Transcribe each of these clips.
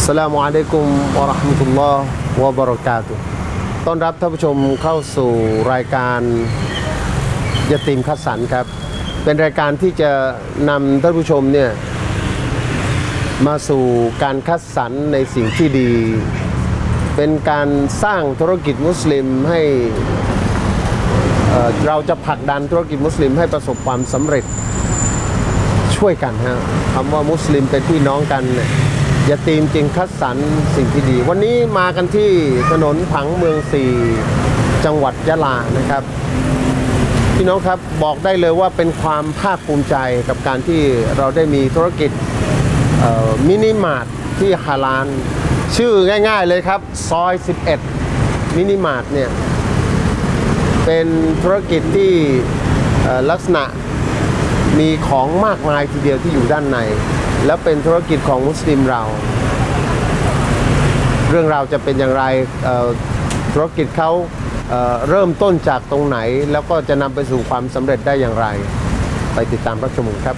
สลามุอะลัยกุมวะเราะห์มะตุลลอฮ์วะบะเราะกาตุฮ์ต้อนรับท่านผู้ชมเข้าสู่รายการยะตีมคัดสรรครับเป็นรายการที่จะนำท่านผู้ชมเนี่ยมาสู่การคัดสรรในสิ่งที่ดีเป็นการสร้างธุรกิจมุสลิมให้เราจะผลักดันธุรกิจมุสลิมให้ประสบความสำเร็จช่วยกันฮะคำว่ามุสลิมเป็นพี่น้องกันเนี่ยยะตีมจึงคัดสรรสิ่งที่ดีวันนี้มากันที่ถนนผังเมือง4จังหวัดยะลานะครับพี่น้องครับบอกได้เลยว่าเป็นความภาคภูมิใจกับการที่เราได้มีธุรกิจมินิมาร์ทที่ฮาลาลชื่อง่ายๆเลยครับซอย11มินิมาร์ทเนี่ยเป็นธุรกิจที่ลักษณะมีของมากมายทีเดียวที่อยู่ด้านในและเป็นธุรกิจของมุสลิมเราเรื่องราวจะเป็นอย่างไรธุรกิจเขาเริ่มต้นจากตรงไหนแล้วก็จะนำไปสู่ความสำเร็จได้อย่างไรไปติดตามรับชมครับ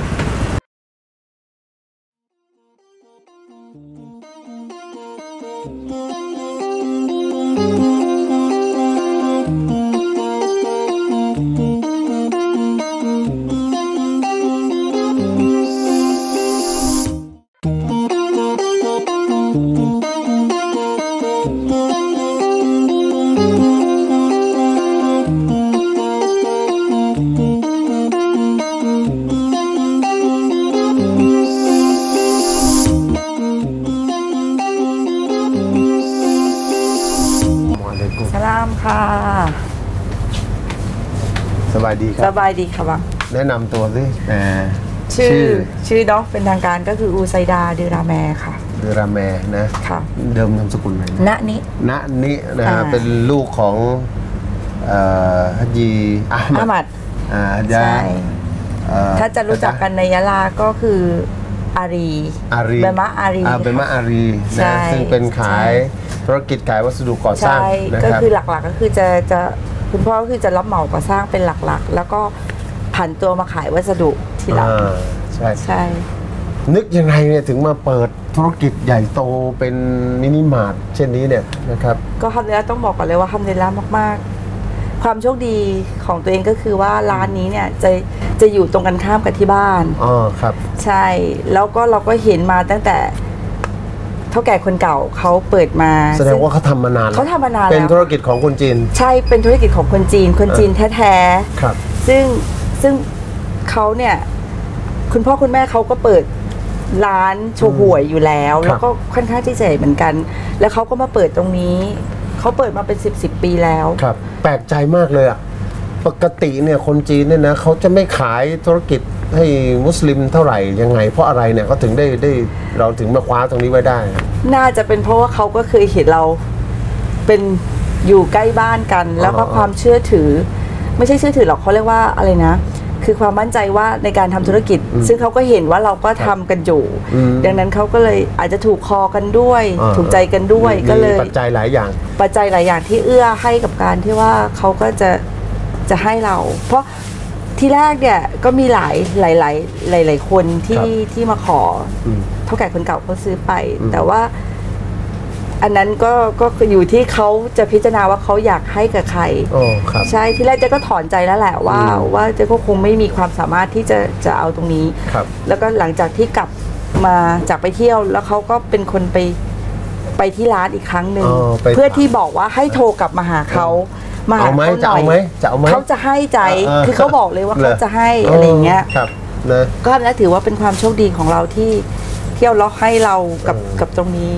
สบายดีครับสบายดีค่ะบังแนะนำตัวสิชื่อด็อกเป็นทางการก็คืออูไซดาเดราแมค่ะเดราแมนะค่ะเดิมนามสกุลอะไรณนินะเป็นลูกของฮัจญีอะห์มัดใช่ถ้าจะรู้จักกันในยะลาก็คืออารีเบมะอารีนะซึ่งเป็นขายธุรกิจขายวัสดุก่อสร้างก็คือหลักๆก็คือจะคุณพ่อก็คือจะรับเหมาก่อสร้างเป็นหลักๆแล้วก็ผันตัวมาขายวัสดุทีหลังใช่นึกยังไงเนี่ยถึงมาเปิดธุรกิจใหญ่โตเป็นมินิมาร์ทเช่นนี้เนี่ยนะครับก็ทำได้ต้องบอกก่อนเลยว่าทำได้แล้วมากๆความโชคดีของตัวเองก็คือว่าร้านนี้เนี่ยจะอยู่ตรงกันข้ามกับที่บ้านครับใช่แล้วก็เราก็เห็นมาตั้งแต่เท่าแก่คนเก่าเขาเปิดมาแสดงว่าเขาทำมานานเป็นธุรกิจของคนจีนใช่เป็นธุรกิจของคนจีนแท้ๆครับซึ่งเขาเนี่ยคุณพ่อคุณแม่เขาก็เปิดร้านโชห่วยอยู่แล้วแล้วก็ค่อนข้างที่จะใหญ่เหมือนกันแล้วเขาก็มาเปิดตรงนี้เขาเปิดมาเป็น10 ปีแล้วครับแปลกใจมากเลยอ่ะปกติเนี่ยคนจีนเนี่ยนะเขาจะไม่ขายธุรกิจให้มุสลิมเท่าไหร่ยังไงเพราะอะไรเนี่ยเขาถึงได้เราถึงมาคว้าตรงนี้ไว้ได้น่าจะเป็นเพราะว่าเขาก็เคยเห็นเราเป็นอยู่ใกล้บ้านกันแล้วก็ความเชื่อถือไม่ใช่เชื่อถือหรอกเขาเรียกว่าอะไรนะคือความมั่นใจว่าในการทำธุรกิจซึ่งเขาก็เห็นว่าเราก็ทำกันอยู่ดังนั้นเขาก็เลยอาจจะถูกคอกันด้วยถูกใจกันด้วยก็เลยปัจจัยหลายอย่างที่เอื้อให้กับการที่ว่าเขาก็จะให้เราเพราะที่แรกเนี่ยก็มีหลายคนที่มาขอเท่าแก่คนเก่าเขาซื้อไปแต่ว่าอันนั้นก็อยู่ที่เขาจะพิจารณาว่าเขาอยากให้กับใครใช่ที่แรกเจ๊ก็ถอนใจแล้วแหละว่าเจ๊ก็คงไม่มีความสามารถที่จะเอาตรงนี้แล้วก็หลังจากที่กลับมาจากไปเที่ยวแล้วเขาก็เป็นคนไปที่ร้านอีกครั้งหนึ่งเพื่อที่บอกว่าให้โทรกลับมาหาเขามาเอาไหมจะเอาไหมเขาจะให้ใจคือเขาบอกเลยว่าเขาจะให้อะไรเงี้ยก็แล้วถือว่าเป็นความโชคดีของเราที่เที่ยวล็อกให้เรากับตรงนี้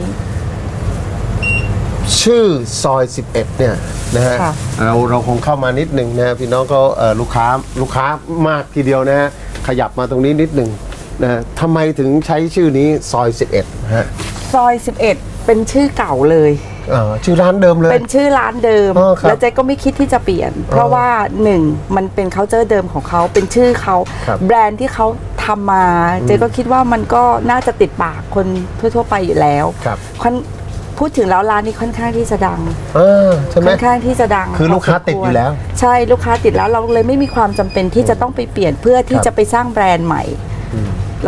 ชื่อซอย11เนี่ยนะฮะเราคงเข้ามานิดหนึ่งนะพี่น้องก็ลูกค้ามากทีเดียวนะฮะขยับมาตรงนี้นิดหนึ่งนะทำไมถึงใช้ชื่อนี้ซอย11ฮะซอย11เป็นชื่อเก่าเลยชื่อร้านเดิมเลยเป็นชื่อร้านเดิมแล้วเจ๊ก็ไม่คิดที่จะเปลี่ยนเพราะว่า1มันเป็นเคาน์เตอร์เดิมของเขาเป็นชื่อเขาแบรนด์ที่เขาทำมาเจ๊ก็คิดว่ามันก็น่าจะติดปากคนทั่วไปอยู่แล้วพูดถึงแล้วร้านนี้ค่อนข้างที่จะดังใช่ไหมค่อนข้างที่จะดังคือลูกค้าติดอยู่แล้วใช่ลูกค้าติดแล้วเราเลยไม่มีความจำเป็นที่จะต้องไปเปลี่ยนเพื่อที่จะไปสร้างแบรนด์ใหม่แล้ว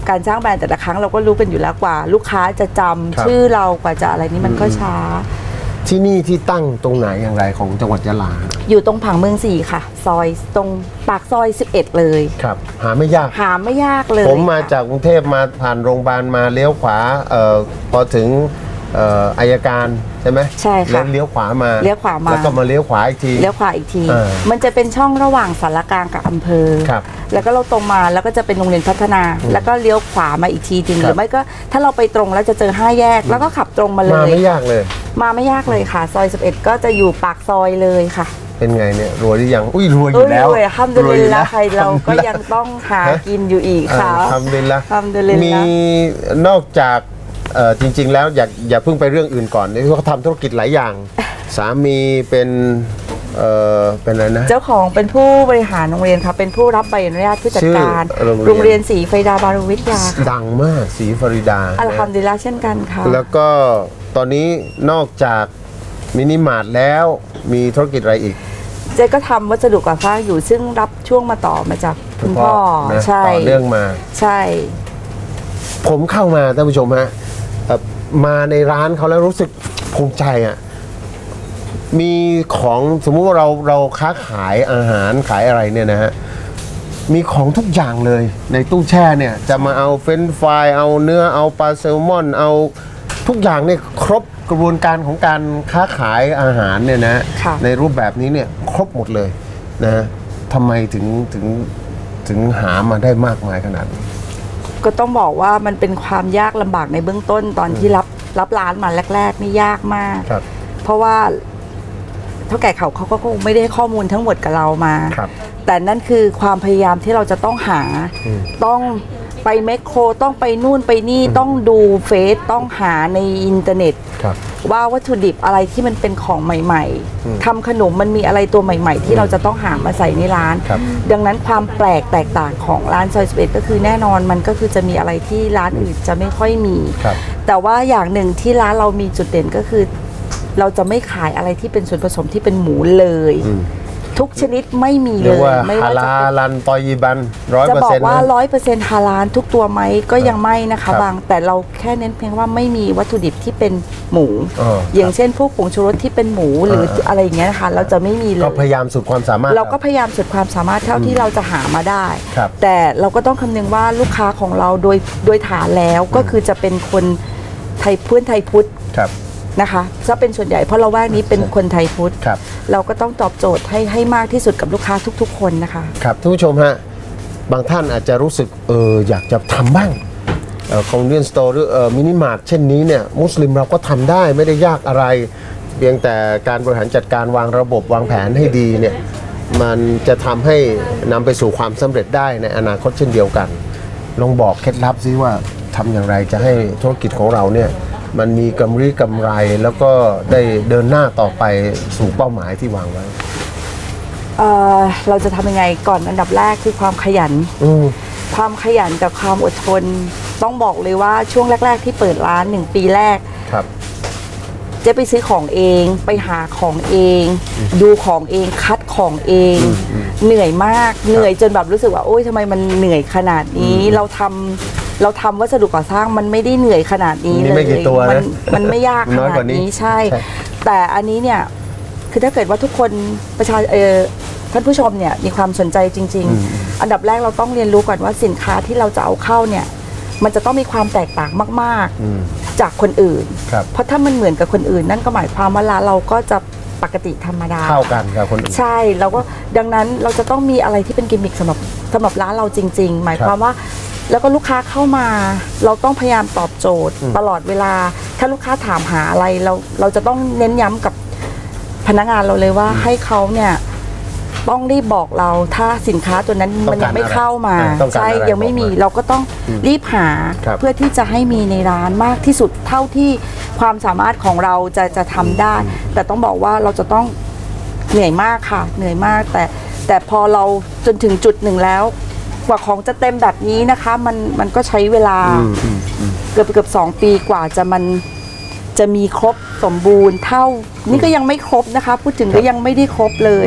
การสร้างแบรนด์แต่ละครั้งเราก็รู้กันอยู่แล้วกว่า ลูกค้าจะจำชื่อเรากว่าจะอะไรนี้มันก็ช้าที่นี่ที่ตั้งตรงไหนอย่างไรของจังหวัดยะลาอยู่ตรงผังเมือง4ค่ะซอยตรงปากซอย11เลยครับหาไม่ยากเลยผมมาจากกรุงเทพมาผ่านโรงพยาบาลมาเลี้ยวขวาพอถึงอัยการใช่ไหมใช่ค่ะเลี้ยวขวามาแล้วก็มาเลี้ยวขวาอีกทีมันจะเป็นช่องระหว่างสารกลางกับอำเภอแล้วก็เราตรงมาแล้วก็จะเป็นโรงเรียนพัฒนาแล้วก็เลี้ยวขวามาอีกทีหรือไม่ก็ถ้าเราไปตรงแล้วจะเจอ5แยกแล้วก็ขับตรงมาเลยมาไม่ยากเลยค่ะซอย11ก็จะอยู่ปากซอยเลยค่ะเป็นไงเนี่ยรวยหรือยังอุ้ยรวยอยู่แล้วรวยทำดุลิลละใครเราก็ยังต้องหากินอยู่อีกค่ะทำดุลิลละมีนอกจากจริงๆแล้วอย่าเพิ่งไปเรื่องอื่นก่อนเขาทำธุรกิจหลายอย่างสามีเป็นอะไรนะเจ้าของเป็นผู้บริหารโรงเรียนค่ะเป็นผู้รับใบอนุญาตผู้จัดการโรงเรียนศรีไฟดาบารุวิทยาดังมากศรีฟริดาอัลฮัมดุลิลละเช่นกันค่ะแล้วก็ตอนนี้นอกจากมินิมาร์ทแล้วมีธุรกิจอะไรอีกเจ๊ก็ทำวัสดุก่อสร้างอยู่ซึ่งรับช่วงมาต่อมาจากคุณพ่อใช่ต่อเรื่องมาใช่ผมเข้ามาท่านผู้ชมฮะมาในร้านเขาแล้วรู้สึกภูมิใจอ่ะมีของสมมุติว่าเราค้าขายอาหารขายอะไรเนี่ยนะฮะมีของทุกอย่างเลยในตู้แช่เนี่ยจะมาเอาเฟรนช์ฟรายเอาเนื้อเอาปลาแซลมอนเอาทุกอย่างเนี่ยครบกระบวนการของการค้าขายอาหารเนี่ยนะในรูปแบบนี้เนี่ยครบหมดเลยนะทำไมถึงหามาได้มากมายขนาดนี้ก็ต้องบอกว่ามันเป็นความยากลำบากในเบื้องต้นตอนที่รับร้านมาแรกๆนี่ยากมากเพราะว่าเท่าแก่เขาก็คงไม่ได้ข้อมูลทั้งหมดกับเรามาแต่นั่นคือความพยายามที่เราจะต้องหาต้องไปแมคโครต้องไปนู่นไปนี่ต้องดูเฟซต้องหาในอินเทอร์เน็ตว่าวัตถุดิบอะไรที่มันเป็นของใหม่ๆทำขนมมันมีอะไรตัวใหม่ๆที่เราจะต้องหามาใส่ในร้านดังนั้นความแปลกแตกต่างของร้านซอย11ก็คือแน่นอนมันก็คือจะมีอะไรที่ร้านอื่นจะไม่ค่อยมีแต่ว่าอย่างหนึ่งที่ร้านเรามีจุดเด่นก็คือเราจะไม่ขายอะไรที่เป็นส่วนผสมที่เป็นหมูเลยทุกชนิดไม่มีเลยไม่ว่าจะเป็นฮาลาลตอยีบัน100% จะบอกว่า 100% ฮาลาลทุกตัวไหมก็ยังไม่นะคะบางแต่เราแค่เน้นเพียงว่าไม่มีวัตถุดิบที่เป็นหมูอย่างเช่นพวกผงชูรสที่เป็นหมูหรืออะไรอย่างเงี้ยนะคะเราจะไม่มีเลยก็พยายามสุดความสามารถเราก็พยายามสุดความสามารถเท่าที่เราจะหามาได้แต่เราก็ต้องคำนึงว่าลูกค้าของเราโดยฐานแล้วก็คือจะเป็นคนไทยพุทธนะคะถ้าเป็นส่วนใหญ่เพราะเราว่านี้เป็นคนไทยพุทธเราก็ต้องตอบโจทย์ให้มากที่สุดกับลูกค้าทุกๆคนนะคะครับท่านผู้ชมฮะบางท่านอาจจะรู้สึกอยากจะทำบ้างคอนเวนสโตร์หรือมินิมาร์ทเช่นนี้เนี่ยมุสลิมเราก็ทำได้ไม่ได้ยากอะไรเพียงแต่การบริหารจัดการวางระบบวางแผนให้ดีเนี่ยมันจะทำให้นำไปสู่ความสำเร็จได้ในอนาคตเช่นเดียวกันลองบอกเคล็ดลับซิว่าทำอย่างไรจะให้ธุรกิจของเราเนี่ยมันมีกำไรแล้วก็ได้เดินหน้าต่อไปสู่เป้าหมายที่วางไว้เราจะทำยังไงก่อนอันดับแรกคือความขยันกับความอดทนต้องบอกเลยว่าช่วงแรกๆที่เปิดร้าน1 ปีแรกเจ๊ไปซื้อของเองไปหาของเองดูของเองคัดของเองเหนื่อยมากเหนื่อยจนแบบรู้สึกว่าโอ๊ยทำไมมันเหนื่อยขนาดนี้เราทำวัสดุก่อสร้างมันไม่ได้เหนื่อยขนาดนี้เลยมันไม่ยากขนาดนี้ใช่แต่อันนี้เนี่ยคือถ้าเกิดว่าทุกคนท่านผู้ชมเนี่ยมีความสนใจจริงๆอันดับแรกเราต้องเรียนรู้ก่อนว่าสินค้าที่เราจะเอาเข้าเนี่ยมันจะต้องมีความแตกต่างมากๆจากคนอื่นเพราะถ้ามันเหมือนกับคนอื่นนั่นก็หมายความว่าเราก็จะปกติธรรมดาเท่ากันกับคนอื่นใช่เราก็ดังนั้นเราจะต้องมีอะไรที่เป็นกิมมิคสำหรับร้านเราจริงๆหมายความว่าแล้วก็ลูกค้าเข้ามาเราต้องพยายามตอบโจทย์ตลอดเวลาถ้าลูกค้าถามหาอะไรเราจะต้องเน้นย้ำกับพนักงานเราเลยว่าให้เขาเนี่ยต้องรีบบอกเราถ้าสินค้าตัวนั้นมันยังไม่เข้ามาใช่ยังไม่มีเราก็ต้องรีบหาเพื่อที่จะให้มีในร้านมากที่สุดเท่าที่ความสามารถของเราจะทำได้แต่ต้องบอกว่าเราจะต้องเหนื่อยมากค่ะเหนื่อยมากแต่พอเราจนถึงจุดหนึ่งแล้วกว่าของจะเต็มแบบนี้นะคะมันก็ใช้เวลาเกือบ2 ปีกว่าจะมีครบสมบูรณ์เท่านี่ก็ยังไม่ครบนะคะพูดถึงก็ยังไม่ได้ครบเลย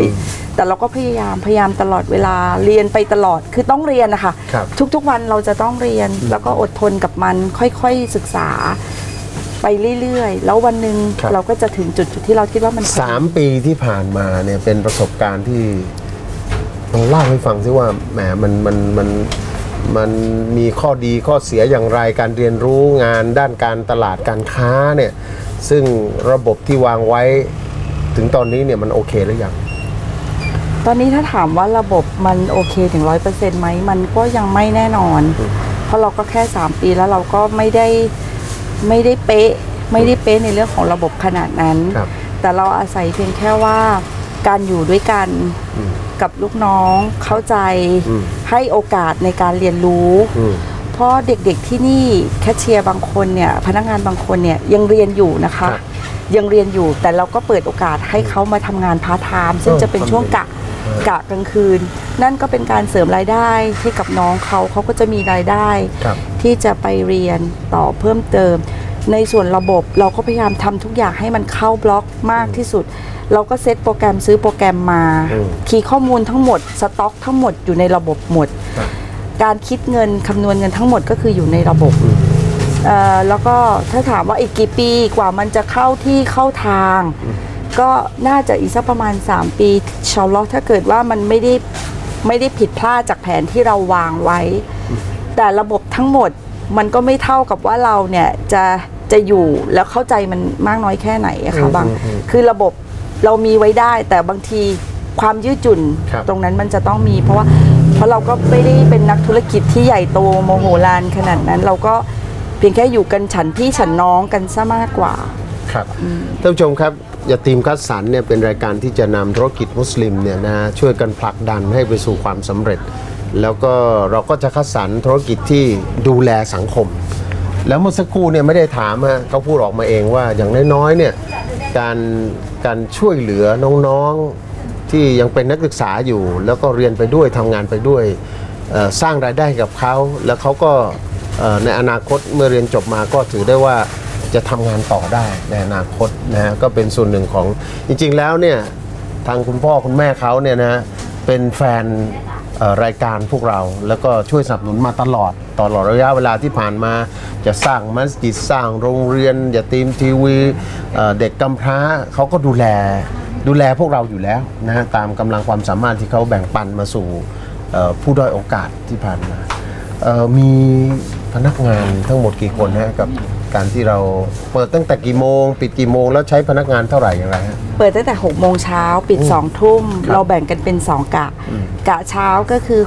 แต่เราก็พยายามตลอดเวลาเรียนไปตลอดคือต้องเรียนนะคะทุกๆวันเราจะต้องเรียนแล้วก็อดทนกับมันค่อยๆศึกษาไปเรื่อยๆแล้ววันหนึ่งเราก็จะถึงจุดที่เราคิดว่ามัน 3 ปีที่ผ่านมาเนี่ยเป็นประสบการณ์ที่ต้องเล่าให้ฟังซิว่าแหมมันมีข้อดีข้อเสียอย่างไรการเรียนรู้งานด้านการตลาดการค้าเนี่ยซึ่งระบบที่วางไว้ถึงตอนนี้เนี่ยมันโอเคหรือยังตอนนี้ถ้าถามว่าระบบมันโอเคถึง 100% ไหมมันก็ยังไม่แน่นอนเพราะเราก็แค่3 ปีแล้วเราก็ไม่ได้เป๊ะในเรื่องของระบบขนาดนั้นแต่เราอาศัยเพียงแค่ว่าการอยู่ด้วยกันกับลูกน้องเข้าใจให้โอกาสในการเรียนรู้เพราะเด็กๆที่นี่แคชเชียร์บางคนเนี่ยพนักงานบางคนเนี่ยยังเรียนอยู่นะคะยังเรียนอยู่แต่เราก็เปิดโอกาสให้เขามาทำงานพาร์ทไทม์ซึ่งจะเป็นช่วงกะกลางคืนนั่นก็เป็นการเสริมรายได้ให้กับน้องเขาก็จะมีรายได้ที่จะไปเรียนต่อเพิ่มเติมในส่วนระบบเราก็พยายามทำทุกอย่างให้มันเข้าบล็อกมากที่สุดเราก็เซตโปรแกรมซื้อโปรแกรมมาคีย์ข้อมูลทั้งหมดสต็อกทั้งหมดอยู่ในระบบหมดการคิดเงินคำนวณเงินทั้งหมดก็คืออยู่ในระบบแล้วก็ถ้าถามว่าอีกกี่ปีกว่ามันจะเข้าที่เข้าทางก็น่าจะอีกสักประมาณ3 ปีชาวล็อกถ้าเกิดว่ามันไม่ได้ผิดพลาดจากแผนที่เราวางไว้แต่ระบบทั้งหมดมันก็ไม่เท่ากับว่าเราเนี่ยจะอยู่แล้วเข้าใจมันมากน้อยแค่ไหนอะคะบางคือระบบเรามีไว้ได้แต่บางทีความยืดหยุ่นตรงนั้นมันจะต้องมีเพราะเราก็ไม่ได้เป็นนักธุรกิจที่ใหญ่โตโมโหลานขนาดนั้นเราก็เพียงแค่อยู่กันฉันพี่ฉันน้องกันซะมากกว่าครับท่านผู้ชมครับยาตีมคัดสรรเนี่ยเป็นรายการที่จะนำธุรกิจมุสลิมเนี่ยนะช่วยกันผลักดันให้ไปสู่ความสำเร็จแล้วก็เราก็จะคัดสรรธุรกิจที่ดูแลสังคมแล้วเมื่อสักครู่เนี่ยไม่ได้ถามฮะเขาพูดออกมาเองว่าอย่างน้อยๆเนี่ยการช่วยเหลือน้องๆที่ยังเป็นนักศึกษาอยู่แล้วก็เรียนไปด้วยทำงานไปด้วยสร้างรายได้กับเขาแล้วเขาก็ในอนาคตเมื่อเรียนจบมาก็ถือได้ว่าจะทำงานต่อได้ในอนาคตนะฮะก็เป็นส่วนหนึ่งของจริงๆแล้วเนี่ยทางคุณพ่อคุณแม่เขาเนี่ยนะเป็นแฟนรายการพวกเราแล้วก็ช่วยสนับสนุนมาตลอดระยะเวลาที่ผ่านมาจะสร้างมัสยิดสร้างโรงเรียนยาตีมทีวีเด็กกำพร้าเขาก็ดูแลพวกเราอยู่แล้วนะฮะตามกำลังความสามารถที่เขาแบ่งปันมาสู่ผู้ด้อยโอกาสที่ผ่านมามีพนักงานทั้งหมดกี่คนฮะกับการที่เราเปิดตั้งแต่กี่โมงปิดกี่โมงแล้วใช้พนักงานเท่าไหร่อย่างไรฮะเปิดตั้งแต่6 โมงเช้าปิด2 ทุ่มเราแบ่งกันเป็น2 กะเช้าก็คือ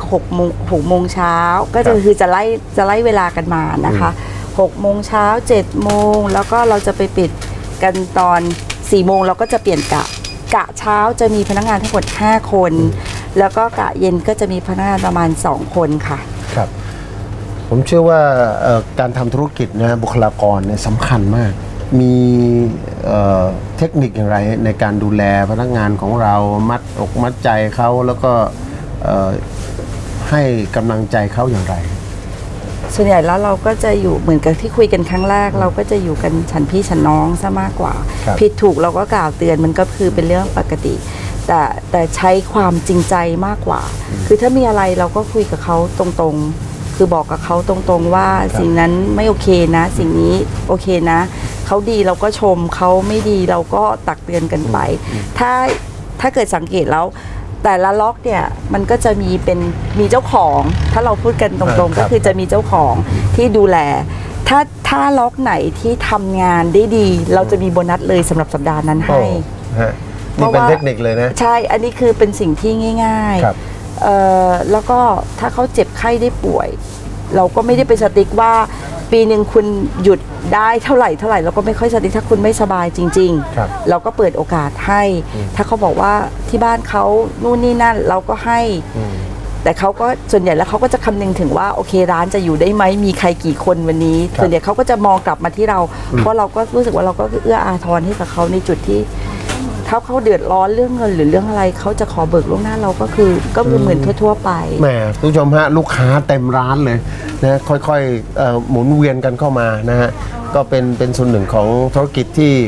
6 โมงเช้าก็คือจะไล่เวลากันมานะคะ6 โมงเช้า7 โมงแล้วก็เราจะไปปิดกันตอน4 โมงเราก็จะเปลี่ยนกะเช้าจะมีพนักงานทั้งหมด5 คนแล้วก็กะเย็นก็จะมีพนักงานประมาณ2 คนค่ะครับผมเชื่อว่าการทำธุรกิจนะบุคลากรเนี่ยสำคัญมากมีเทคนิคอย่างไรในการดูแลพนักงานของเรามัดอกมัดใจเขาแล้วก็ให้กำลังใจเขาอย่างไรส่วนใหญ่แล้วเราก็จะอยู่เหมือนกับที่คุยกันครั้งแรกเราก็จะอยู่กันฉันพี่ฉันน้องซะมากกว่าผิดถูกเราก็กล่าวเตือนมันก็คือเป็นเรื่องปกติแต่ใช้ความจริงใจมากกว่าคือถ้ามีอะไรเราก็คุยกับเขาตรงๆคือบอกกับเขาตรงๆว่าสิ่งนั้นไม่โอเคนะสิ่งนี้โอเคนะเขาดีเราก็ชมเขาไม่ดีเราก็ตักเตือนกันไปถ้าเกิดสังเกตแล้วแต่ละล็อกเนี่ยมันก็จะมีเจ้าของถ้าเราพูดกันตรงๆก็คือจะมีเจ้าของที่ดูแลถ้าล็อกไหนที่ทำงานได้ดีเราจะมีโบนัสเลยสำหรับสัปดาห์นั้นให้นี่เป็นเทคนิคเลยนะใช่อันนี้คือเป็นสิ่งที่ง่ายๆแล้วก็ถ้าเขาเจ็บไข้ได้ป่วยเราก็ไม่ได้ไปสติ๊กว่าปีหนึ่งคุณหยุดได้เท่าไหร่เราก็ไม่ค่อยสติ๊กถ้าคุณไม่สบายจริงๆเราก็เปิดโอกาสให้ถ้าเขาบอกว่าที่บ้านเขานู่นนี่นั่นเราก็ให้แต่เขาก็ส่วนใหญ่แล้วเขาก็จะคำนึงถึงว่าโอเคร้านจะอยู่ได้ไหมมีใครกี่คนวันนี้ส่วนใหญ่เขาก็จะมองกลับมาที่เราเพราะเราก็รู้สึกว่าเราก็เอื้ออาทรให้กับเขาในจุดที่ถ้าเขาเดือดร้อนเรื่องเงินหรือเรื่องอะไรเขาจะขอเบิกล่วงหน้าเราก็คือเหมือนทั่วๆไปแหมผู้ชมฮะลูกค้าเต็มร้านเลยนะค่อยๆหมุนเวียนกันเข้ามานะฮะก็เป็นส่วนหนึ่งของธุรกิจที่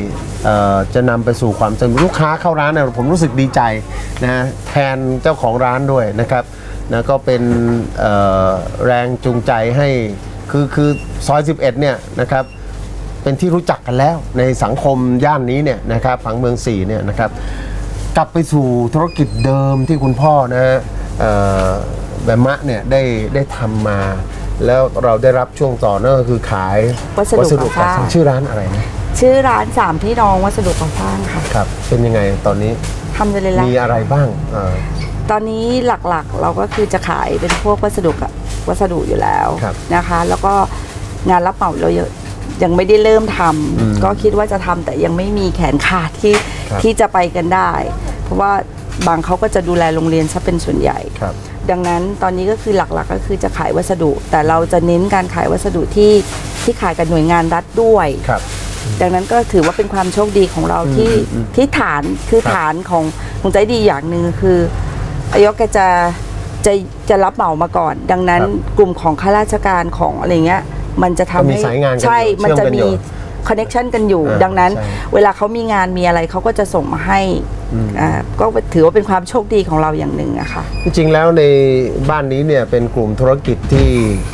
จะนำไปสู่ความสำเร็จลูกค้าเข้าร้านนะผมรู้สึกดีใจนะแทนเจ้าของร้านด้วยนะครับนะก็เป็นแรงจูงใจให้คือซอย 11 เนี่ยนะครับเป็นที่รู้จักกันแล้วในสังคมย่านนี้เนี่ยนะครับผังเมือง4เนี่ยนะครับกลับไปสู่ธุรกิจเดิมที่คุณพ่อนะแบมะเนี่ยได้ทำมาแล้วเราได้รับช่วงต่อนั่นก็คือขายวัสดุก่อสร้างชื่อร้านอะไรนะชื่อร้าน3พี่น้องวัสดุก่อสร้างค่ะครับเป็นยังไงตอนนี้ทำเลยละมีอะไรบ้างตอนนี้หลักๆเราก็คือจะขายเป็นพวกวัสดุอยู่แล้วนะคะแล้วก็งานรับเหมาเรายังไม่ได้เริ่มทำก็คิดว่าจะทำแต่ยังไม่มีแขนขาดที่จะไปกันได้เพราะว่าบางเขาก็จะดูแลโรงเรียนซะเป็นส่วนใหญ่ดังนั้นตอนนี้ก็คือหลักๆก็คือจะขายวัสดุแต่เราจะเน้นการขายวัสดุที่ขายกับหน่วยงานรัฐด้วยดังนั้นก็ถือว่าเป็นความโชคดีของเราที่ฐานคือฐานของใจดีอย่างหนึ่งคืออายกแกจะรับเหมามาก่อนดังนั้นกลุ่มของข้าราชการของอะไรเงี้ยมันจะทำให้ใช่มันจะมีคอนเนคชันกันอยู่ดังนั้นเวลาเขามีงานมีอะไรเขาก็จะส่งมาให้ก็ถือว่าเป็นความโชคดีของเราอย่างหนึ่งอะค่ะจริงๆแล้วในบ้านนี้เนี่ยเป็นกลุ่มธุรกิจที่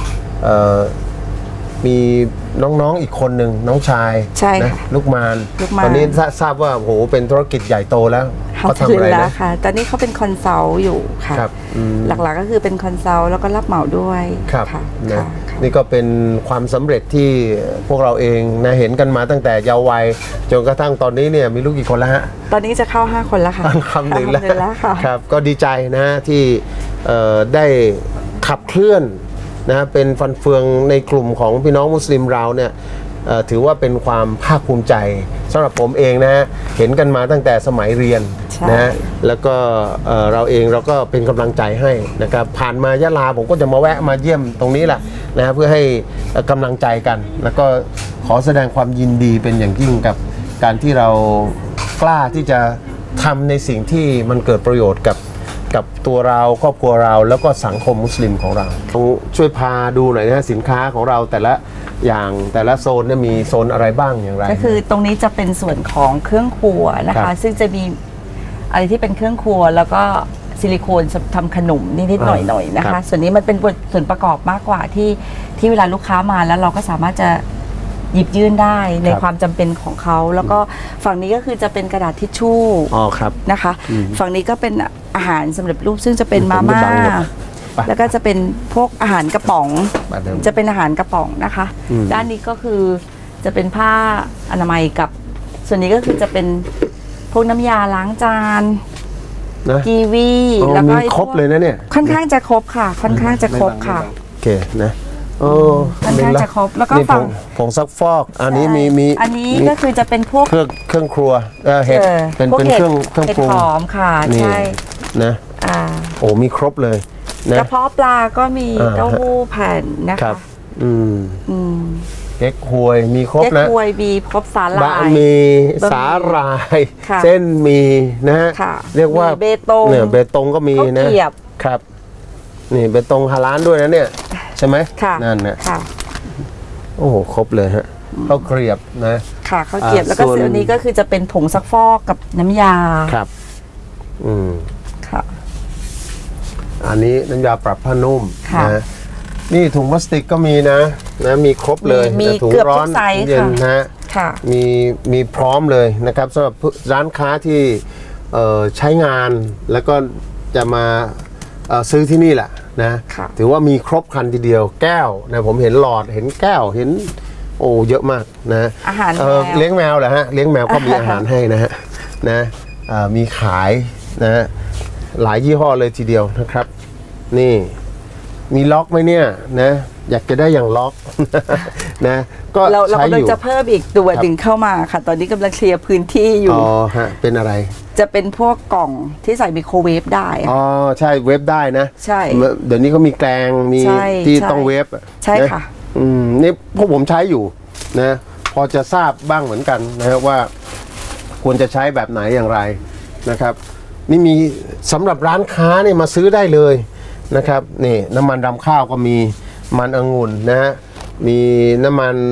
มีน้องๆอีกคนหนึ่งน้องชายนะลูกมานตอนนี้ทราบว่าโหเป็นธุรกิจใหญ่โตแล้วเขาทำอะไรนะค่ะตอนนี้เขาเป็นคอนซัลท์อยู่ค่ะหลักๆก็คือเป็นคอนซัลท์แล้วก็รับเหมาด้วยครับนะนี่ก็เป็นความสำเร็จที่พวกเราเองนะเห็นกันมาตั้งแต่เยาว์วัยจนกระทั่งตอนนี้เนี่ยมีลูกกี่คนแล้วฮะตอนนี้จะเข้า5 คนแล้วค่ะทำดีแล้วครับก็ดีใจนะที่ได้ขับเคลื่อนนะเป็นฟันเฟืองในกลุ่มของพี่น้องมุสลิมเราเนี่ยถือว่าเป็นความภาคภูมิใจสำหรับผมเองนะเห็นกันมาตั้งแต่สมัยเรียนนะแล้วก็เราเองเราก็เป็นกำลังใจให้นะครับผ่านมายะลาผมก็จะมาแวะมาเยี่ยมตรงนี้แหละนะเพื่อให้กำลังใจกันแล้วก็ขอแสดงความยินดีเป็นอย่างยิ่งกับการที่เรากล้าที่จะทำในสิ่งที่มันเกิดประโยชน์กับตัวเราครอบครัวเราแล้วก็สังคมมุสลิมของเราช่วยพาดูหน่อยนะสินค้าของเราแต่ละอย่างแต่ละโซนเนี่ยมีโซนอะไรบ้างอย่างไรก็คือตรงนี้จะเป็นส่วนของเครื่องครัวนะคะซึ่งจะมีอะไรที่เป็นเครื่องครัวแล้วก็ซิลิโคนทำขนมนิดๆหน่อยๆนะคะส่วนนี้มันเป็นส่วนประกอบมากกว่าที่เวลาลูกค้ามาแล้วเราก็สามารถจะหยิบยื่นได้ในความจำเป็นของเขาแล้วก็ฝั่งนี้ก็คือจะเป็นกระดาษทิชชู่นะคะฝั่งนี้ก็เป็นอาหารสำเร็จรูปซึ่งจะเป็นมาม่าแล้วก็จะเป็นพวกอาหารกระป๋องจะเป็นอาหารกระป๋องนะคะด้านนี้ก็คือจะเป็นผ้าอนามัยกับส่วนนี้ก็คือจะเป็นพวกน้ำยาล้างจานกีวีแล้วก็ครบเลยนะเนี่ยค่อนข้างจะครบค่ะค่อนข้างจะครบค่ะโอเคนะค่อนข้างจะครบแล้วก็ฝั่งผงซักฟอกอันนี้มีอันนี้ก็คือจะเป็นพวกเครื่องครัวเห็ดเป็นเครื่องปรุงหอมค่ะใช่นะโอ้มีครบเลยกระเพาะปลาก็มีเต้าหู้แผ่นนะคะเก๊กฮวยมีครบนะเก๊กฮวยมีครบสาหร่ายบะหมี่สาหร่ายเส้นมีนะฮะเรียกว่าเบตงเนี่ยเบตงก็มีนะครับนี่เบตงฮาลาลด้วยนะเนี่ยใช่ไหมนั่นนะโอ้โหครบเลยฮะข้าวเกรียบนะค่ะข้าวเกรียบแล้วก็ส่วนนี้ก็คือจะเป็นผงซักฟอกกับน้ำยาครับค่ะอันนี้น้ำยาปรับผ้านุ่มนะนี่ถุงพลาสติกก็มีนะมีครบเลยมีถุงร้อนเย็นนะมีพร้อมเลยนะครับสำหรับร้านค้าที่ใช้งานแล้วก็จะมาซื้อที่นี่แหละนะถือว่ามีครบครันทีเดียวแก้วนะผมเห็นหลอดเห็นแก้วเห็นโอ้เยอะมากนะอาหารเลี้ยงแมวเหรอฮะเลี้ยงแมวก็มีอาหารให้นะฮะนะมีขายนะหลายยี่ห้อเลยทีเดียวนะครับนี่มีล็อกไหมเนี่ยนะอยากจะได้อย่างล็อกนะก็เรากำลังจะเพิ่มอีกตัวดึงเข้ามาค่ะตอนนี้กำลังเคลียร์พื้นที่อยู่อ๋อฮะเป็นอะไรจะเป็นพวกกล่องที่ใส่ไมโครเวฟได้อ๋อใช่เวฟได้นะใช่เดี๋ยวนี้เขามีแกลงมีที่ต้องเวฟใช่ค่ะนี่พวกผมใช้อยู่นะพอจะทราบบ้างเหมือนกันนะครับว่าควรจะใช้แบบไหนอย่างไรนะครับนี่มีสำหรับร้านค้าเนี่ยมาซื้อได้เลยนะครับนี่น้ำมันรำข้าวก็มีมันองุ่นนะฮะมีน้ำมัน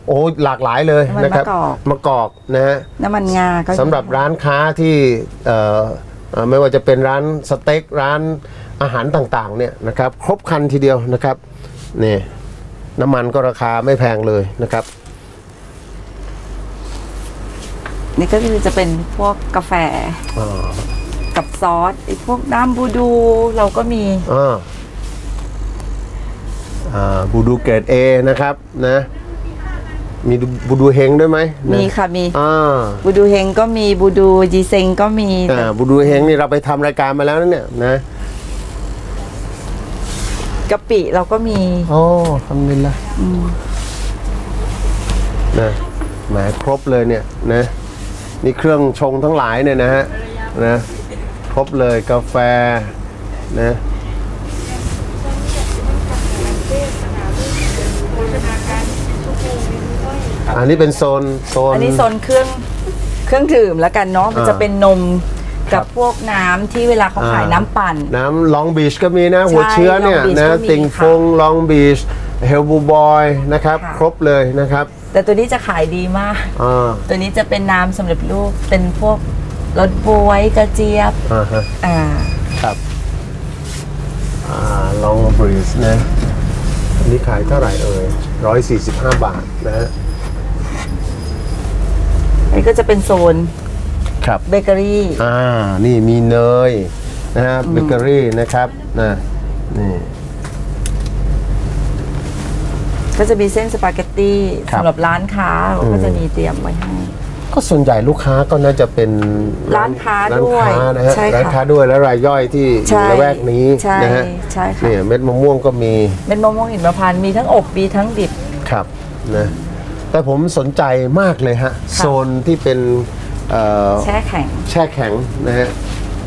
โอ้หลากหลายเลยนะครับมะกอกนะฮะน้ำมันงาก็สำหรับร้านค้าที่ไม่ว่าจะเป็นร้านสเต็กร้านอาหารต่างๆเนี่ยนะครับครบครันทีเดียวนะครับนี่น้ำมันก็ราคาไม่แพงเลยนะครับนี่ก็คือจะเป็นพวกกาแฟกับซอสไอ้พวกน้ำบูดูเราก็มีบูดูเกรด A นะครับนะมีบูดูเฮงด้วยไหมมีค่ะมีบูดูเฮงก็มีบูดูจีเซงก็มีบูดูเฮงนี่เราไปทำรายการมาแล้วนะเนี่ยนะกะปิเราก็มีทำนินละนะแหมครบเลยเนี่ยนะนี่เครื่องชงทั้งหลายเนี่ยนะฮะนะครบเลยกาแฟนะอันนี้เป็นโซนอันนี้โซนเครื่องดื่มแล้วกันเนาะมันจะเป็นนมกับพวกน้ำที่เวลาเขาขายน้ำปั่นน้ำลองบีชก็มีนะหัวเชื้อเนี่ยนะติงฟงลองบีชเฮลบูบอยนะครับครบเลยนะครับแต่ตัวนี้จะขายดีมากตัวนี้จะเป็นน้ำสำเร็จรูปเป็นพวกรสบวยกระเจี๊ยบครับลองบีชนะอันนี้ขายเท่าไหร่เอ่ย145 บาทนะฮะอันนี้ก็จะเป็นโซนเบเกอรี่นี่มีเนยนะฮะเบเกอรี่นะครับนี่ก็จะมีเส้นสปาเกตตี้สำหรับร้านค้าก็จะมีเตรียมไว้ให้ก็ส่วนใหญ่ลูกค้าก็น่าจะเป็นร้านค้าด้วยนะฮะร้านค้าด้วยและรายย่อยที่อยู่ละแวกนี้นะฮะใช่ค่ะเนี่ยเม็ดมะม่วงก็มีเม็ดมะม่วงหิมพานต์มีทั้งอบมีทั้งดิบครับนะแต่ผมสนใจมากเลยฮะโซนที่เป็นแช่แข็งนะฮะ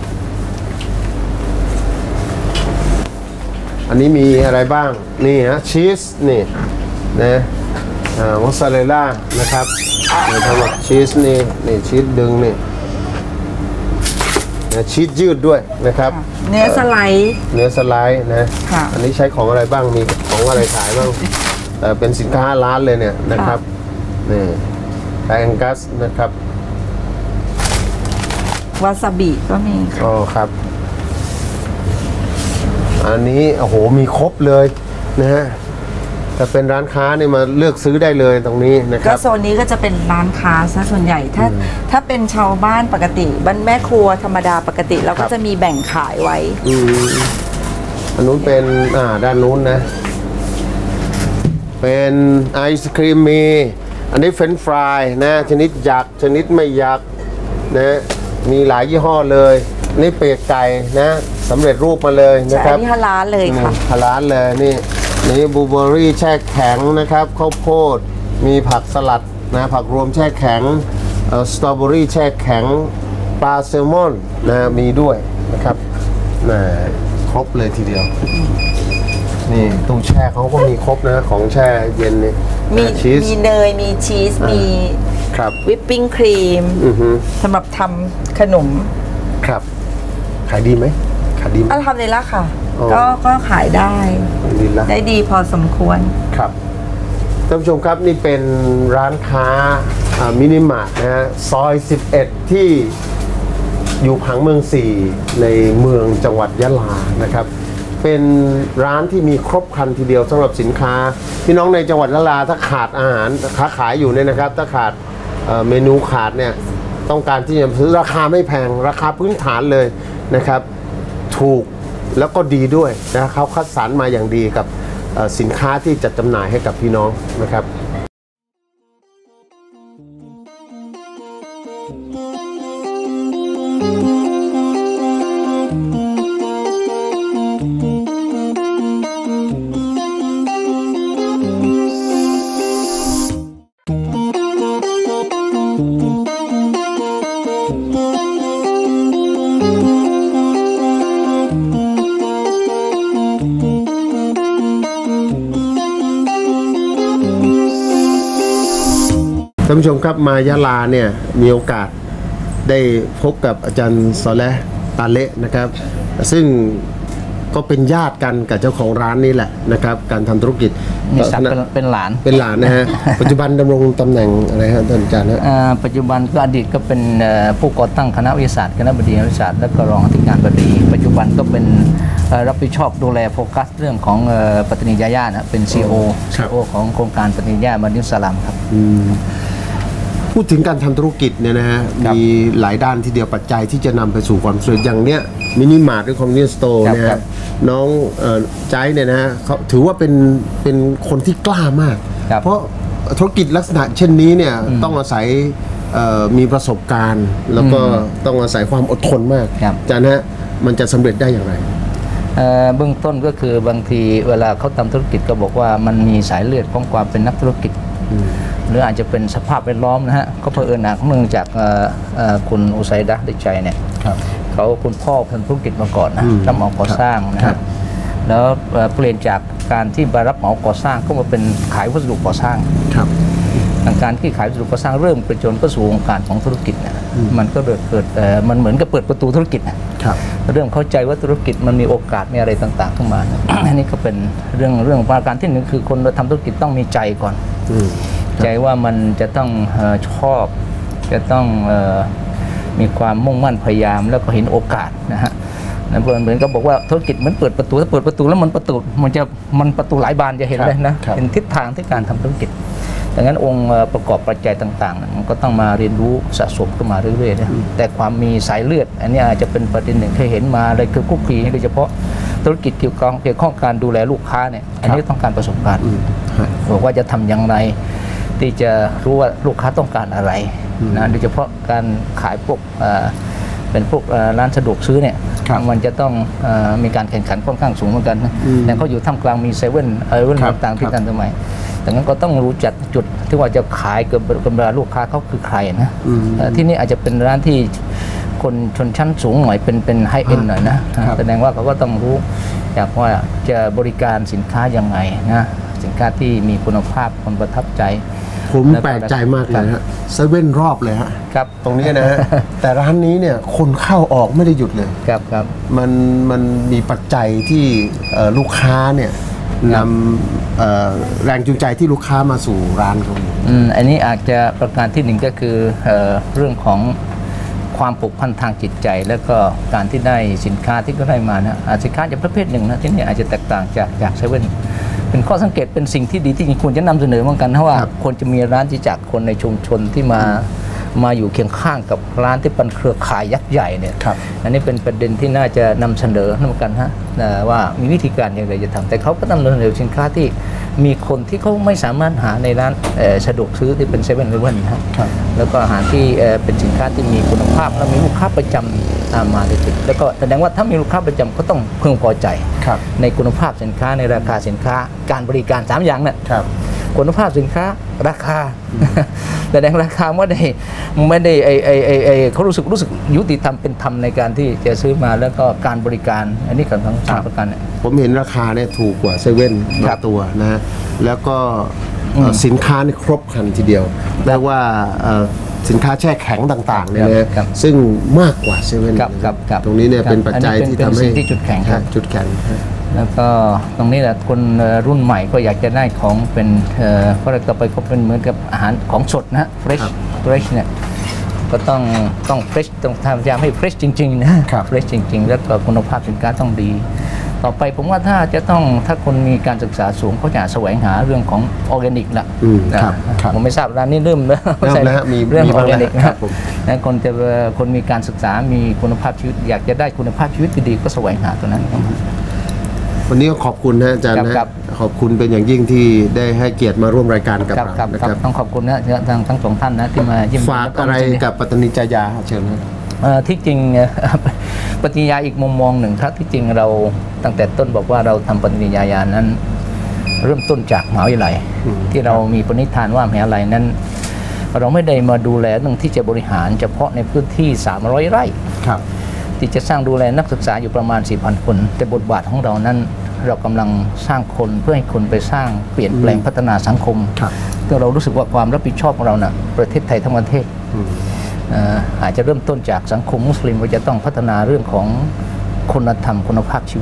อันนี้มีอะไรบ้างนี่ฮะชีสนี่นะมอสซาเรลล่านะครับสำหรับชีสนี่ชีสดึงนี่ชีสยืดด้วยนะครับเนื้อสไลด์นะอันนี้ใช้ของอะไรบ้างมีของอะไรขายบ้างเป็นสินค้าร้านเลยเนี่ยนะครับนี่แองกัสนะครับวาซาบิก็มีครับอันนี้โอ้โหมีครบเลยนะฮะแต่เป็นร้านค้าเนี่ยมาเลือกซื้อได้เลยตรงนี้นะครับก็โซนนี้ก็จะเป็นร้านค้าซะส่วนใหญ่ถ้าเป็นชาวบ้านปกติบ้านแม่ครัวธรรมดาปกติเราก็จะมีแบ่งขายไว้อันนู้นเป็นด้านนู้นนะเป็นไอศครีมมีอันนี้เฟรนช์ฟรายนะชนิดยักษ์ชนิดไม่ยักษ์นะมีหลายยี่ห้อเลยนี่เปียกไก่นะสำเร็จรูปมาเลยนะครับนี่ฮาลาลเลยค่ะฮาลาลเลยนี่บลูเบอร์รี่แช่แข็งนะครับข้าวโพดมีผักสลัดนะผักรวมแช่แข็งสตรอเบอรี่แช่แข็งปลาแซลมอนนะมีด้วยนะครับครบเลยทีเดียวนี่ตู้แช่เขาก็มีครบนะของแช่เย็นนี่มีเนยมีชีสมีวิปปิ้งครีมสำหรับทำขนมครับขายดีไหมทำเลยละค่ะก็ขายได้ดีพอสมควรครับท่านผู้ชมครับนี่เป็นร้านค้ามินิมาร์ทนะฮะซอย11ที่อยู่ผังเมือง4ในเมืองจังหวัดยะลานะครับเป็นร้านที่มีครบครันทีเดียวสำหรับสินค้าพี่น้องในจังหวัดยะลาถ้าขาดอาหารค้าขายอยู่เนี่ยนะครับถ้าขาดเมนูขาดเนี่ยต้องการที่จะซื้อราคาไม่แพงราคาพื้นฐานเลยนะครับถูกแล้วก็ดีด้วยนะเขาคัดสรรมาอย่างดีกับสินค้าที่จัดจำหน่ายให้กับพี่น้องนะครับท่านผู้ชมครับมายะลาเนี่ยมีโอกาสได้พบกับอาจารย์ซอเลห์ตาเละนะครับซึ่งก็เป็นญาติกันกับเจ้าของร้านนี่แหละนะครับการทำธุรกิจมีศักดิ์เป็นหลานเป็นหลานนะฮะ ปัจจุบันดำรงตำแหน่งอะไรฮะท่านอาจารย์ฮะปัจจุบันก็อดีตก็เป็นผู้ก่อตั้งคณะวิทยาศาสตร์คณะบดีวิทยาศาสตร์และก็รองอธิการบดีปัจจุบันก็เป็นรับผิดชอบดูแลโฟกัสเรื่องของปัตตานียาย่านะเป็น CEO ของโครงการปัตตานียาย่ามานิสลามครับพูดถึงการทำธุรกิจเนี่ยนะฮะมีหลายด้านทีเดียวปัจจัยที่จะนำไปสู่ความสำเร็จอย่างเนี้ยมินิมาร์ทหรือคอมมิวนิสต์สโตร์เนี่ยฮะน้องใจเนี่ยนะฮะเขาถือว่าเป็นคนที่กล้ามาก เพราะธุรกิจลักษณะเช่นนี้เนี่ยต้องอาศัยมีประสบการณ์ แล้วก็ต้องอาศัยความอดทนมากอาจารย์ฮะมันจะสำเร็จได้อย่างไรเบื้องต้นก็คือบางทีเวลาเขาทำธุรกิจก็บอกว่ามันมีสายเลือดของความเป็นนักธุรกิจหรืออาจจะเป็นสภาพแวดล้อมนะฮะก็เผอิญเนื่องจากคุณอุไซดะได้ใจเนี่ยเขาคุณพ่อทำธุรกิจมาก่อนนะรับเหมาก่อสร้างนะฮะแล้วเปลี่ยนจากการที่ไปรับเหมาก่อสร้างก็มาเป็นขายวัสดุก่อสร้างการที่ขายวัสดุก่อสร้างเริ่มกระโจนเข้าสู่วงการของธุรกิจเนี่ยมันก็เกิดมันเหมือนกับเปิดประตูธุรกิจนะเริ่มเข้าใจว่าธุรกิจมันมีโอกาสมีอะไรต่างๆขึ้นมาอันนี้ก็เป็นเรื่องประการที่หนึ่งคือคนทำธุรกิจต้องมีใจก่อนใจว่ามันจะต้องชอบจะต้องมีความมุ่งมั่นพยายามแล้วก็เห็นโอกาสนะฮะเหมือนก็บอกว่าธุรกิจมันเปิดประตูถ้าเปิดประตูแล้วมันประตูหลายบานจะเห็นเลยนะเป็นทิศทางที่การทำธุรกิจดังนั้นองค์ประกอบปัจจัยต่างๆมันก็ต้องมาเรียนรู้สะสมขึ้นมาเรื่อยๆนะแต่ความมีสายเลือดอันนี้อาจจะเป็นประเด็นหนึ่งเคยเห็นมาเลยคือคุกคีโดยเฉพาะธุรกิจเกี่ยวข้องการดูแลลูกค้าเนี่ยอันนี้ต้องการประสบการณ์บอกว่าจะทำอย่างไรที่จะรู้ว่าลูกค้าต้องการอะไรนะโดยเฉพาะการขายพวกเป็นพวกร้านสะดวกซื้อเนี่ยมันจะต้องมีการแข่งขันค่อนข้างสูงเหมือนกันนะแต่เขาอยู่ท่ามกลางมีเซเว่นต่างๆที่ทันสมัยดังนั้นก็ต้องรู้จักจุดที่ว่าจะขายกับลูกค้าเขาคือใครนะที่นี่อาจจะเป็นร้านที่คนชนชั้นสูงหน่อยเป็นไฮเอ็นหน่อยนะแสดงว่าเขาก็ต้องรู้อยากว่าจะบริการสินค้ายังไงนะสินค้าที่มีคุณภาพคนประทับใจผมแปลกใจมากเลยฮะเซเว่นรอบเลยฮะครับตรงนี้นะฮะแต่ร้านนี้เนี่ยคนเข้าออกไม่ได้หยุดเลยครับมันมีปัจจัยที่ลูกค้าเนี่ยนำแรงจูงใจที่ลูกค้ามาสู่ร้านเขาอันนี้อาจจะประการที่หนึ่งก็คือเรื่องของความผูกพันทางจิตใจแล้วก็การที่ได้สินค้าที่ก็ได้มานะสินค้าจากประเภทหนึ่งนะที่นี่อาจจะแตกต่างจากเซเว่นเป็นข้อสังเกตเป็นสิ่งที่ดีที่จริงควรจะนำเสนอเหมือนกันเพราะว่าควรจะมีร้านที่จากคนในชุมชนที่มาอยู่เคียงข้างกับร้านที่เป็นเครือข่ายยักษ์ใหญ่เนี่ยอันนี้เป็นประเด็นที่น่าจะนำเสนอเหมือนกันฮะว่ามีวิธีการอย่างไรจะทำแต่เขาก็นำเสนอสินค้าที่มีคนที่เขาไม่สามารถหาในร้านสะดวกซื้อที่เป็นเซเว่นนะแล้วก็อาหารที่เป็นสินค้าที่มีคุณภาพและมีลูกค้าประจำตามมาติดแล้วก็แสดงว่าถ้ามีลูกค้าประจำก็ต้องเพิ่งพอใจในคุณภาพสินค้าในราคาสินค้าการบริการ3อย่างเนี่ยคุณภาพสินค้าราคาแต่แสดงราคาไม่ได้เขารู้สึกยุติธรรมเป็นธรรมในการที่จะซื้อมาแล้วก็การบริการอันนี้กับทั้ง3ประการเนี่ยผมเห็นราคาเนี่ยถูกกว่าเซเว่นตัวนะฮะแล้วก็สินค้านี่ครบครันทีเดียวแปลว่าสินค้าแช่แข็งต่างๆเนี่ยนะซึ่งมากกว่าเซเว่นตรงนี้เนี่ยเป็นปัจจัยที่ทำให้จุดแข็งแล้วก็ตรงนี้แหละคนรุ่นใหม่ก็อยากจะได้ของเป็นเพราะต่อไปก็เป็นเหมือนกับอาหารของสดนะเฟรชเนี่ยก็ต้องเฟรชต้องพยายามให้เฟรชจริงๆนะเฟรชจริงๆแล้วก็คุณภาพสินค้าต้องดีต่อไปผมว่าถ้าคนมีการศึกษาสูงเขาจะแสวงหาเรื่องของออร์แกนิกละผมไม่ทราบร้านนี้เริ่มแล้วมีเรื่องออร์แกนิกนะครับคนมีการศึกษามีคุณภาพชีวิตอยากจะได้คุณภาพชีวิตที่ดีก็แสวงหาตัวนั้นวันนี้ก็ขอบคุณนะอาจารย์นะขอบคุณเป็นอย่างยิ่งที่ได้ให้เกียรติมาร่วมรายการกับเรานะครับต้องขอบคุณนะทั้งสองท่านนะที่มาเยี่ยมฝากอะไรกับปัตตานีจายาเชิญนะที่จริงปฏิญญาอีกมุมมองหนึ่งครับที่จริงเราตั้งแต่ต้นบอกว่าเราทำปฏิญญานั้นเริ่มต้นจากมหาวิทยาลัยที่เรามีปณิธานว่ามหาวิทยาลัยนั้นเราไม่ได้มาดูแลเรื่องที่จะบริหารเฉพาะในพื้นที่300 ไร่ที่จะสร้างดูแลนักศึกษาอยู่ประมาณ 4,000 คนแต่บทบาทของเรานั้นเรากำลังสร้างคนเพื่อให้คนไปสร้างเปลี่ยนแปลงพัฒนาสังคมแต่เรารู้สึกว่าความรับผิดชอบของเราน่ะประเทศไทยทั้งประเทศอาจจะเริ่มต้นจากสังคมมุสลิมว่าจะต้องพัฒนาเรื่องของคุณธรรมคุณภาพชีวิต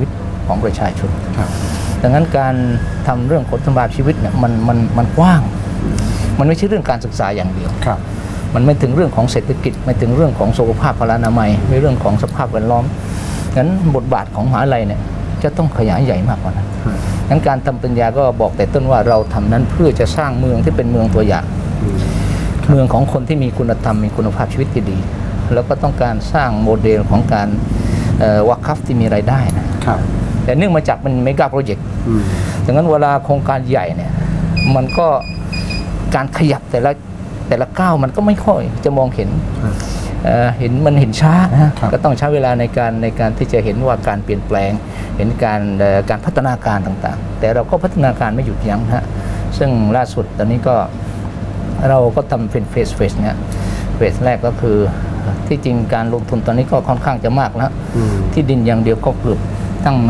ของประชาชนดังนั้นการทำเรื่องคุณภาพชีวิตเนี่ยมันกว้างมันไม่ใช่เรื่องการศึกษาอย่างเดียวมันไม่ถึงเรื่องของเศรษฐกิจไม่ถึงเรื่องของสุขภาพพลานามัยไม่เรื่องของสภาพแวดล้อมงั้นบทบาทของมหาวิทยาลัยเนี่ยจะต้องขยายใหญ่มากกว่านั้นงั้นการทำปริญญาก็บอกแต่ต้นว่าเราทำนั้นเพื่อจะสร้างเมืองที่เป็นเมืองตัวอย่างเมืองของคนที่มีคุณธรรมมีคุณภาพชีวิตที่ดีแล้วก็ต้องการสร้างโมเดลของการวาคัฟที่มีรายได้นะแต่เนื่องมาจากเป็นเมกะโปรเจกต์ดังนั้นเวลาโครงการใหญ่เนี่ยมันก็การขยับแต่ละก้าวมันก็ไม่ค่อยจะมองเห็นมันเห็นช้านะก็ต้องใช้เวลาในการที่จะเห็นว่าการเปลี่ยนแปลงเห็นการพัฒนาการต่างๆแต่เราก็พัฒนาการไม่หยุดยั้งฮะซึ่งล่าสุดตอนนี้ก็เราก็ทำเป็นเฟสเนี่ยเฟสแรกก็คือที่จริงการลงทุนตอนนี้ก็ค่อนข้างจะมากแล้วที่ดินอย่างเดียวก็เกือบตั้ง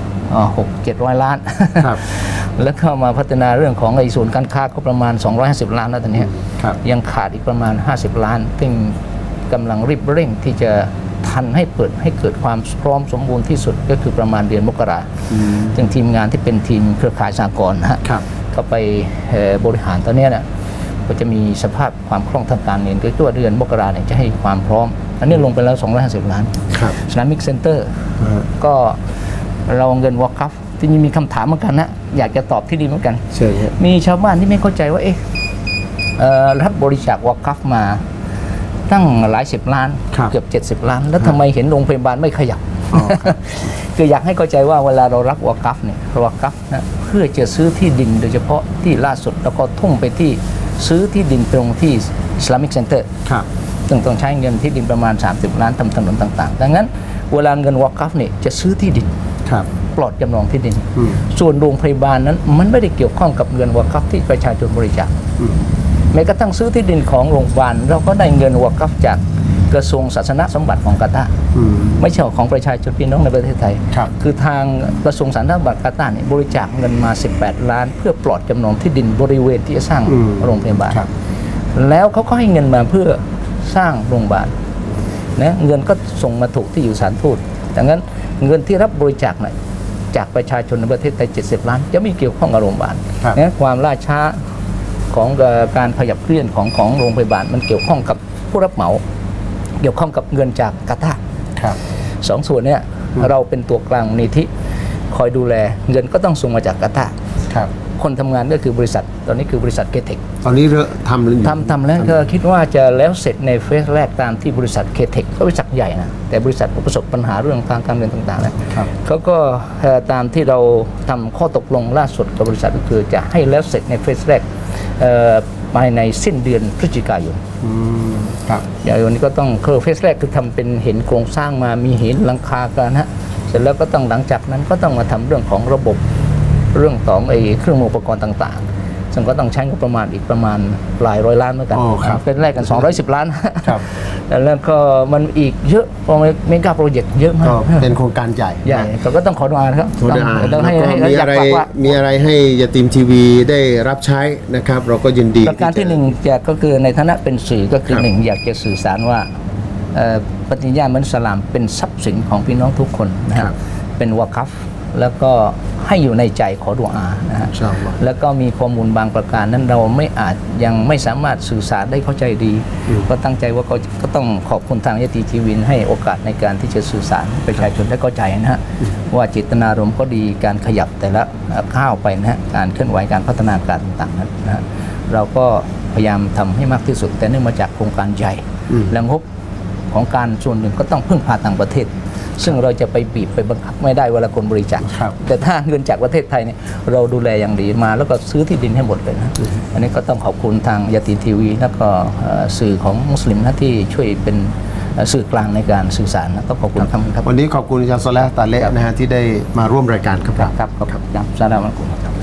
600-700 ล้านแล้วก็มาพัฒนาเรื่องของไอ้ศูนย์การค้าก็ประมาณ250 ล้านแล้วตอนนี้ยังขาดอีกประมาณ50 ล้านซึ่งกำลังรีบเร่งที่จะทันให้เปิดให้เกิดความพร้อมสมบูรณ์ที่สุดก็คือประมาณเดือนมกราซึ่งทีมงานที่เป็นทีมเครือข่ายสหกรณ์ก็ไปบริหารตอนนี้เนี่ยก็จะมีสภาพความคล่องทางการเงินก็ตัวเดือนมกราเนี่ยจะให้ความพร้อมอันนี้ลงไปแล้ว250 ล้านสนามมิกเซ็นเตอร์ก็เราเงินวอล์กคัฟที่มีคำถามเหมือนกันนะอยากจะตอบที่ดีเหมือนกันมีชาวบ้านที่ไม่เข้าใจว่ารับบริจาควอล์กคัฟมาตั้งหลาย10 ล้านเกือบ70 ล้านแล้วทำไมเห็นโรงพยาบาลไม่ขยับคืออยากให้เข้าใจว่าเวลาเรารับวอล์กคัฟเนี่ยวอล์กคัฟนะเพื่อจะซื้อที่ดินโดยเฉพาะที่ล่าสุดแล้วก็ทุ่มไปที่ซื้อที่ดินตรงที่ Islamic Center ซึ่งต้องใช้เงินที่ดินประมาณ30 ล้านทำถนนต่างๆดังนั้นเวลาเงินวอล์กคัฟเนี่ยจะซื้อที่ดินปลอดจำนองที่ดินส่วนโรงพยาบาลนั้นมันไม่ได้เกี่ยวข้องกับเงินวอล์กคัฟที่ประชาชนบริจาคแม้กระทั่งซื้อที่ดินของโรงพยาบาลเราก็ได้เงินวอล์กคัฟจากกระทรวงศาสนสมบัติของกาตาร์ไม่ใช่ของประชาชนพี่น้องในประเทศไทยคือทางกระทรวงศาสนสมบัติกาตาร์เนี่ยบริจาคเงินมา18 ล้านเพื่อปลอดจำนองที่ดินบริเวณที่จะสร้างโรงพยาบาลแล้วเขาก็ให้เงินมาเพื่อสร้างโรงพยาบาลนะเงินก็ส่งมาถูกที่อยู่สถานทูตดังนั้นเงินที่รับบริจาคจากประชาชนในประเทศไทย70 ล้านจะไม่เกี่ยวข้องกับโรงพยาบาลนะความล่าช้าของการขยับเคลื่อนของโรงพยาบาลมันเกี่ยวข้องกับผู้รับเหมาเกี่ยวข้องกับเงินจากกาตาร์สองส่วนเนี่ยเราเป็นตัวกลางนิธิคอยดูแลเงินก็ต้องส่งมาจากกาตาร์คนทำงานก็คือบริษัทตอนนี้คือบริษัทเคเทคตอนนี้ทำแล้วก็คิดว่าจะแล้วเสร็จในเฟสแรกตามที่บริษัทเคเทคก็บริษัทใหญ่นะแต่บริษัทประสบปัญหาเรื่องทางการเงินต่างๆแล้วเขาก็ตามที่เราทำข้อตกลงล่าสุดกับบริษัทก็คือจะให้แล้วเสร็จในเฟสแรกภายในสิ้นเดือนพฤศจิกายนอย่างวันนี้ก็ต้องเฟสแรกคือทำเป็นเห็นโครงสร้างมามีเห็นหลังคากันฮะเสร็จแล้วก็ต้องหลังจากนั้นก็ต้องมาทำเรื่องของระบบเรื่องของเครื่องมืออุปกรณ์ต่างๆซึ่งก็ต้องใช้งบประมาณอีกประมาณหลายร้อยล้านเหมือนกันเป็นแรกกัน210 ล้านแล้วก็มันอีกเยอะโปรเมกะโปรเจกต์เยอะมากเป็นโครงการใหญ่ก็ต้องขออนุญาตครับต้องให้มีอะไรให้ยาตีมทีวีได้รับใช้นะครับเราก็ยินดีประการที่1ก็คือในฐานะเป็นสื่อก็คือ1อยากจะสื่อสารว่าปฏิญญาณมัสลามเป็นทรัพย์สินของพี่น้องทุกคนนะครับเป็นวะคัฟแล้วก็ให้อยู่ในใจขอดุอานะฮะแล้วก็มีข้อมูลบางประการนั้นเรายังไม่สามารถสื่อสารได้เข้าใจดีก็ตั้งใจว่าก็ต้องขอบคุณทางยติทีวีให้โอกาสในการที่จะสื่อสารประชาชนได้เข้าใจนะฮะว่าเจตนารมณ์ก็ดีการขยับแต่ละก้าวไปนะฮะการเคลื่อนไหวการพัฒนาการต่างๆนั้นนะฮะเราก็พยายามทำให้มากที่สุดแต่เนื่องมาจากโครงการใหญ่และงบของการส่วนหนึ่งก็ต้องพึ่งพาต่างประเทศซึ่งเราจะไปบีบไปบังคับไม่ได้เวลาคนบริจาคแต่ถ้าเงินจากประเทศไทยเนี่ยเราดูแลอย่างดีมาแล้วก็ซื้อที่ดินให้หมดเลยนะอันนี้ก็ต้องขอบคุณทางยาตีทีวีแล้วก็สื่อของมุสลิมนะที่ช่วยเป็นสื่อกลางในการสื่อสารนะต้องขอบคุณครับวันนี้ขอบคุณอาจารย์โซเลห์ตาเลนะฮะที่ได้มาร่วมรายการครับครับสาระมากครับ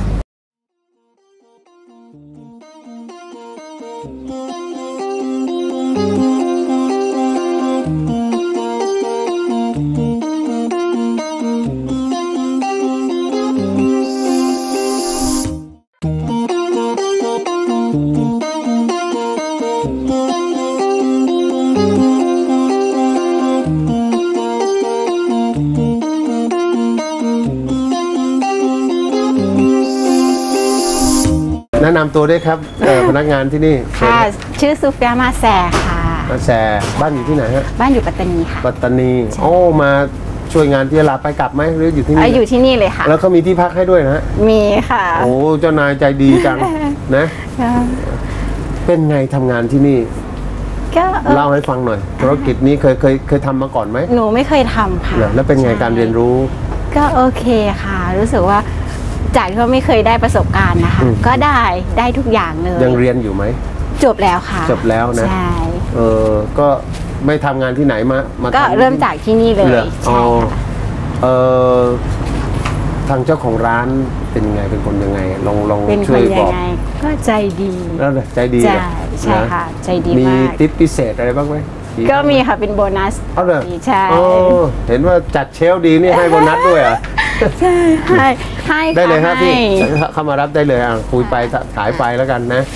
แนะนำตัวด้วยครับพนักงานที่นี่ค่ะชื่อซูเฟียมาแซค่ะมาแชร์บ้านอยู่ที่ไหนฮะบ้านอยู่ปัตตานีค่ะปัตตานีโอ้มาช่วยงานที่ยะลาไปกลับไหมหรืออยู่ที่นี่อยู่ที่นี่เลยค่ะแล้วเขามีที่พักให้ด้วยนะฮะมีค่ะโอ้เจ้านายใจดีจัง นะเป็นไงทำงานที่นี่ก็เล่าให้ฟังหน่อยธุรกิจนี้เคยทำมาก่อนไหมหนูไม่เคยทำค่ะเหรอแล้วเป็นไงใช่การเรียนรู้ก็โอเคค่ะ รู้สึกว่าจากที่ว่าไม่เคยได้ประสบการณ์นะคะ ก็ได้ทุกอย่างเลยยังเรียนอยู่ไหมจบแล้วค่ะจบแล้วนะใช่ก็ไม่ทำงานที่ไหนมาก็ทำเริ่มจากที่นี่เลยหรอใช่ค่ะทางเจ้าของร้านเป็นไงเป็นคนยังไงลองเป็นคช่วน ยบยัอง กงไงก็ใจดีแล้วใจดีใช่เหรอใช่นค่ะใจดีมีมากทิปพิเศษอะไรบ้างไหมก็มีค่ะเป็นโบนัสเอาเลยใช่เห็นว่าจัดเชลฟ์ดีนี่ให้โบนัสด้วยเหรอ่ะใช่ให้ได้เลยครับพี่ให้เข้ามารับได้เลยคุยไปขายไปแล้วกันนะ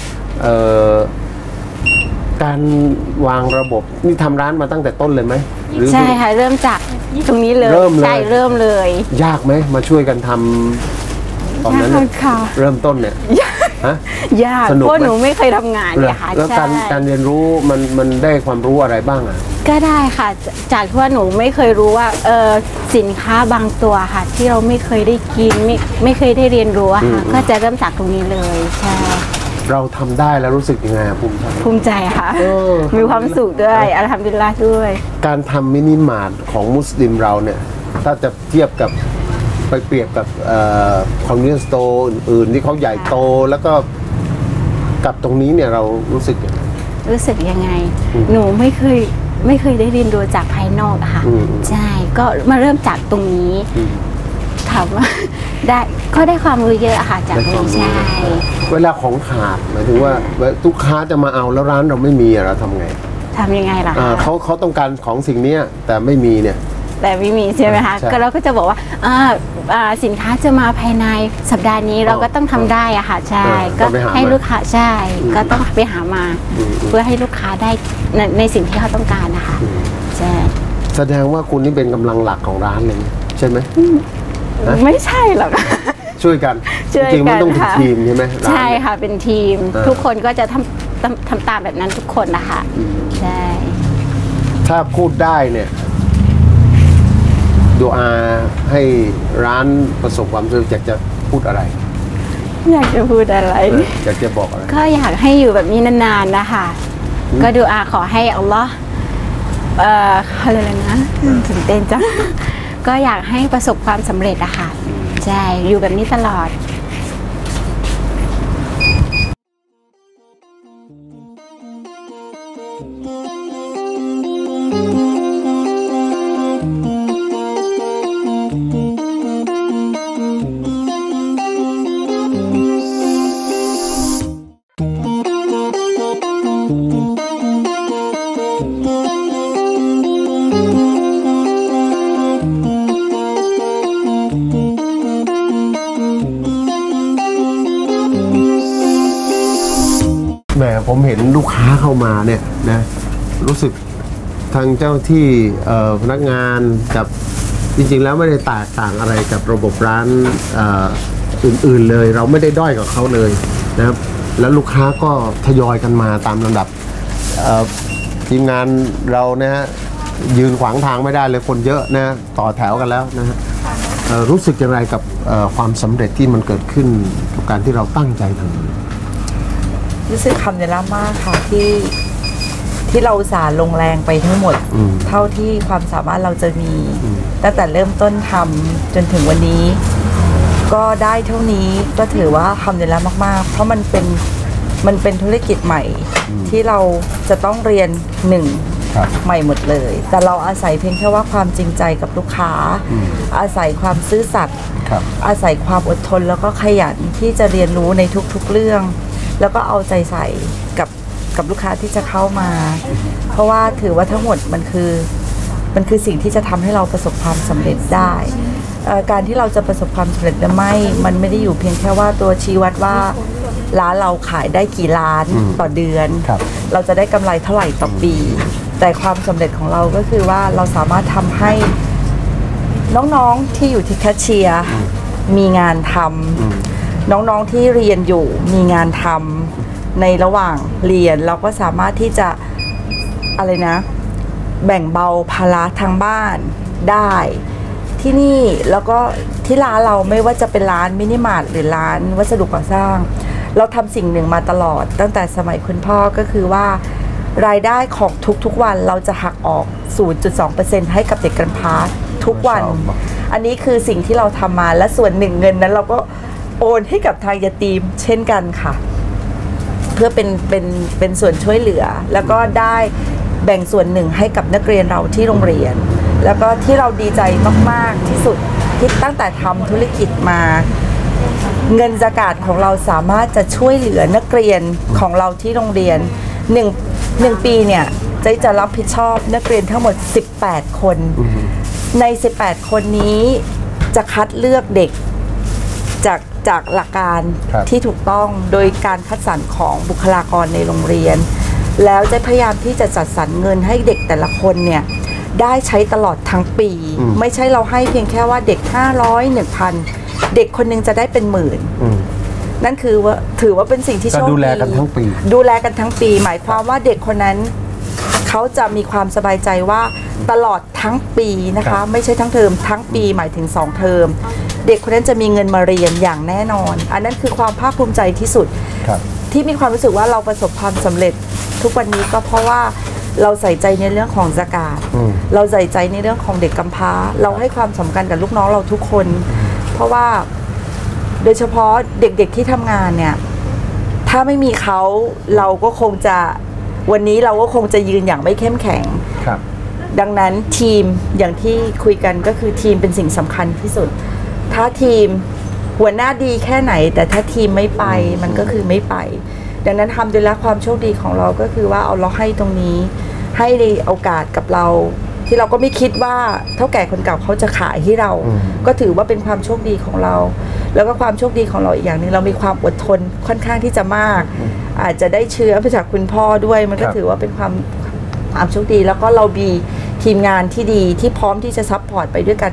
การวางระบบนี่ทำร้านมาตั้งแต่ต้นเลยไหมหรือใช่ค่ะเริ่มจากตรงนี้เลยเริ่มเลยใช่เริ่มเลยยากไหมมาช่วยกันทำตอนนั้นยากค่ะเริ่มต้นเนี่ยฮะยากสนุกไหมเพราะหนูไม่เคยทำงานเนี่ยค่ะแล้วใช่การเรียนรู้มันได้ความรู้อะไรบ้างอ่ะก็ได้ค่ะจากที่ว่าหนูไม่เคยรู้ว่าสินค้าบางตัวค่ะ ที่เราไม่เคยได้กินไม่เคยได้เรียนรู้อะค่ะก็จะเริ่มจากตรงนี้เลยใช่เราทำได้แล้วรู้สึกยังไงอะภูมิใจภูมิใจค่ะ มีความสุขด้วยอัลฮัมดุลิลลาห์ด้วยการทำมินิมาร์ทของมุสลิมเราเนี่ยถ้าจะเทียบกับไปเปรียบกับคอนเวนิสโตร์อื่นๆที่เขาใหญ่โตแล้วก็กับตรงนี้เนี่ยเรารู้สึกยังไงรู้สึกยังไง หนูไม่เคยได้เรียนรู้จากภายนอกอะค่ะ ใช่ก็มาเริ่มจากตรงนี้ถามว่า ก็ได้ความรู้เยอะอะค่ะจากตรงนี้ใช่เวลาของขาดหมายถึงว่าลูกค้าจะมาเอาแล้วร้านเราไม่มีอะเราทำไงทำยังไงล่ะคะเขาต้องการของสิ่งเนี้ยแต่ไม่มีเนี่ยแต่ไม่มีใช่ไหมคะใช่ก็เราก็จะบอกว่าสินค้าจะมาภายในสัปดาห์นี้เราก็ต้องทำได้อะค่ะใช่ ก็ให้ลูกค้าใช่ก็ต้องไปหามา เพื่อให้ลูกค้าได้ในสิ่งที่เขาต้องการนะคะใช่แสดงว่าคุณนี่เป็นกำลังหลักของร้านเลยใช่ไหมไม่ใช่หรอกช่วยกันช่วยกันจริงๆมันต้องเป็นค่ะทีมใช่ไหมร้านใช่ค่ะเป็นทีมอ่าทุกคนก็จะทำตามแบบนั้นทุกคนนะคะใช่ถ้าพูดได้เนี่ยดูอาให้ร้านประสบความสำเร็จอยากจะพูดอะไรอยากจะพูดอะไรอยากจะบอกอะไรก็อยากให้อยู่แบบนี้นานๆนะคะก็ดูอาขอให้อัลลอฮ์อะไรนะตื่นเต้นจัง ก็อยากให้ประสบความสำเร็จอะค่ะใช่อยู่แบบนี้ตลอดแหมผมเห็นลูกค้าเข้ามาเนี่ยนะรู้สึกทางเจ้าที่พนักงานกับจริงๆแล้วไม่ได้แตกต่างอะไรกับระบบร้านอื่นๆเลย เราไม่ได้ด้อยกับเขาเลยนะครับแล้วลูกค้าก็ทยอยกันมาตามลำดับทีมงานเรานะฮะยืนขวางทางไม่ได้เลยคนเยอะนะต่อแถวกันแล้วนะฮะรู้สึกอย่างไรกับความสำเร็จที่มันเกิดขึ้นกับการที่เราตั้งใจทำรู้สึกคำเนล่ามากค่ะที่เราอุตส่าห์ลงแรงไปทั้งหมด เท่าที่ความสามารถเราจะมีตั้งแต่เริ่มต้นทำจนถึงวันนี้ ก็ได้เท่านี้ก็ถือว่าคำเนล่ามากๆ เพราะมันเป็นธุรกิจใหม่ที่เราจะต้องเรียนหนึ่งใหม่หมดเลย แต่เราอาศัยเพียงแค่ว่าความจริงใจกับลูกค้า อาศัยความซื่อสัตย์อาศัยความอดทนแล้วก็ขยันที่จะเรียนรู้ในทุกๆเรื่อง แล้วก็เอาใจใส่กับลูกค้าที่จะเข้ามา เพราะว่าถือว่าทั้งหมดมันคือสิ่งที่จะทำให้เราประสบความสำเร็จได้การที่เราจะประสบความสำเร็จหรือไม่มันไม่ได้อยู่เพียงแค่ว่าตัวชี้วัดว่าร้านเราขายได้กี่ล้านต่อเดือนเราจะได้กำไรเท่าไหร่ต่อปีแต่ความสำเร็จของเราก็คือว่าเราสามารถทำให้น้องๆที่อยู่ที่แคชเชียร์มีงานทำน้องๆที่เรียนอยู่มีงานทำในระหว่างเรียนเราก็สามารถที่จะอะไรนะแบ่งเบาภาระทางบ้านได้ที่นี่แล้วก็ที่ร้านเราไม่ว่าจะเป็นร้านมินิมาร์ทหรือร้านวัสดุก่อสร้างเราทำสิ่งหนึ่งมาตลอดตั้งแต่สมัยคุณพ่อก็คือว่ารายได้ของทุกวันเราจะหักออก 0.2% ให้กับเด็กกำพร้าทุกวันอันนี้คือสิ่งที่เราทำมาและส่วนหนึ่งเงินนั้นเราก็โอนให้กับทางยาตีมเช่นกันค่ะเพื่อเป็นส่วนช่วยเหลือแล้วก็ได้แบ่งส่วนหนึ่งให้กับนักเรียนเราที่โรงเรียนแล้วก็ที่เราดีใจมากๆที่สุดที่ตั้งแต่ทำธุรกิจมาเงินซะกาตของเราสามารถจะช่วยเหลือนักเรียนของเราที่โรงเรียน1 ปีเนี่ยจะรับผิดชอบนักเรียนทั้งหมด18 คนใน18 คนนี้จะคัดเลือกเด็กจากหลักการที่ถูกต้องโดยการคัดสรรของบุคลากรในโรงเรียนแล้วจะพยายามที่จะจัดสรรเงินให้เด็กแต่ละคนเนี่ยได้ใช้ตลอดทั้งปีไม่ใช่เราให้เพียงแค่ว่าเด็ก500 1,000เด็กคนนึงจะได้เป็นหมื่นนั่นคือว่าถือว่าเป็นสิ่งที่โชคดีดูแลกันทั้งปีหมายความว่าเด็กคนนั้นเขาจะมีความสบายใจว่าตลอดทั้งปีนะคะไม่ใช่ทั้งเทอมทั้งปีหมายถึง2 เทอมเด็กคนนั้นจะมีเงินมาเรียนอย่างแน่นอนอันนั้นคือความภาคภูมิใจที่สุดที่มีความรู้สึกว่าเราประสบความสำเร็จทุกวันนี้ก็เพราะว่าเราใส่ใจในเรื่องของซะกาตเราใส่ใจในเรื่องของเด็กกำพร้าเราให้ความสำคัญกับลูกน้องเราทุกคนเพราะว่าโดยเฉพาะเด็กๆที่ทำงานเนี่ยถ้าไม่มีเขาเราก็คงจะวันนี้เราก็คงจะยืนอย่างไม่เข้มแข็งดังนั้นทีมอย่างที่คุยกันก็คือทีมเป็นสิ่งสำคัญที่สุดถ้าทีมหัวหน้าดีแค่ไหนแต่ถ้าทีมไม่ไปมันก็คือไม่ไปดังนั้นทำด้วยละความโชคดีของเราก็คือว่าเอาเราให้ตรงนี้ให้ในโอกาสกับเราที่เราก็ไม่คิดว่าเท่าแก่คนเก่าเขาจะขายให้เราก็ถือว่าเป็นความโชคดีของเราแล้วก็ความโชคดีของเราอีกอย่างนึงเรามีความอดทนค่อนข้างที่จะมากอาจจะได้เชื้อมาจากคุณพ่อด้วยมันก็ถือว่าเป็นความโชคดีแล้วก็เรามีทีมงานที่ดีที่พร้อมที่จะซัพพอร์ตไปด้วยกัน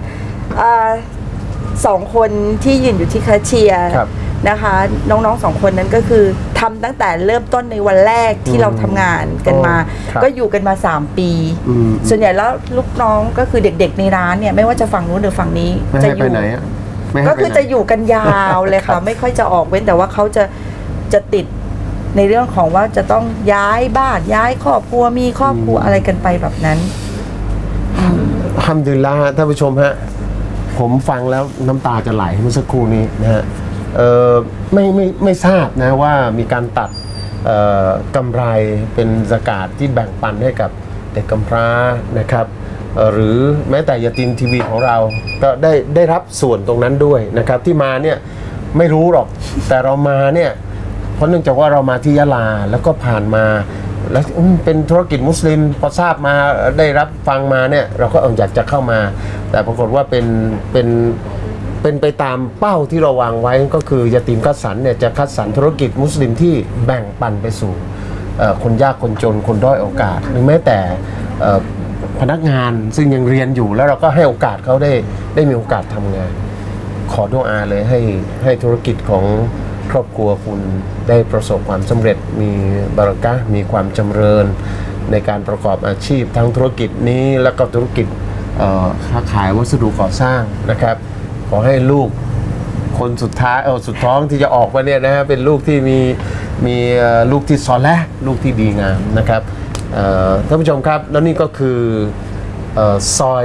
2 คนที่ยืนอยู่ที่แคชเชียร์นะคะน้องๆ2 คนนั้นก็คือทำตั้งแต่เริ่มต้นในวันแรกที่เราทำงานกันมาก็อยู่กันมา3 ปีส่วนใหญ่แล้วลูกน้องก็คือเด็กๆในร้านเนี่ยไม่ว่าจะฝั่งนู้นหรือฝั่งนี้จะอยู่ก็คือจะอยู่กันยาวเลยค่ะไม่ค่อยจะออกเว้นแต่ว่าเขาจะติดในเรื่องของว่าจะต้องย้ายบ้านย้ายครอบครัวมีครอบครัวอะไรกันไปแบบนั้นอัลฮัมดุลิลลาฮ์ท่านผู้ชมฮะผมฟังแล้วน้ำตาจะไหลเมื่อสักครู่นี้นะฮะไม่ทราบนะว่ามีการตัดกำไรเป็นซะกาตที่แบ่งปันให้กับเด็กกำพร้านะครับหรือแม้แต่ยาตีมทีวีของเราก็ได้รับส่วนตรงนั้นด้วยนะครับที่มาเนี่ยไม่รู้หรอกแต่เรามาเนี่ยเพราะเนื่องจากว่าเรามาที่ยะลาแล้วก็ผ่านมาแล้วเป็นธุรกิจมุสลิมพอทราบมาได้รับฟังมาเนี่ยเราก็อยากจะเข้ามาแต่ปรากฏว่าเป็นไปตามเป้าที่เราวางไว้ก็คือยาตีมคัดสรรเนี่ยจะคัดสรรธุรกิจมุสลิมที่แบ่งปันไปสู่คนยากคนจนคนด้อยโอกาสหรือแม้แต่พนักงานซึ่งยังเรียนอยู่แล้วเราก็ให้โอกาสเขาได้มีโอกาสทำงานขอดุอาเลยให้ธุรกิจของครอบครัวคุณได้ประสบความสำเร็จมีบารอกะห์มีความจำเริญในการประกอบอาชีพทั้งธุรกิจนี้แล้วก็ธุรกิจค้าขายวัสดุก่อสร้างนะครับขอให้ลูกคนสุดท้ายสุดท้องที่จะออกมาเนี่ยนะฮะเป็นลูกที่มีลูกที่ซอเลห์ลูกที่ดีงามนะครับท่านผู้ชมครับแล้วนี่ก็คือซอย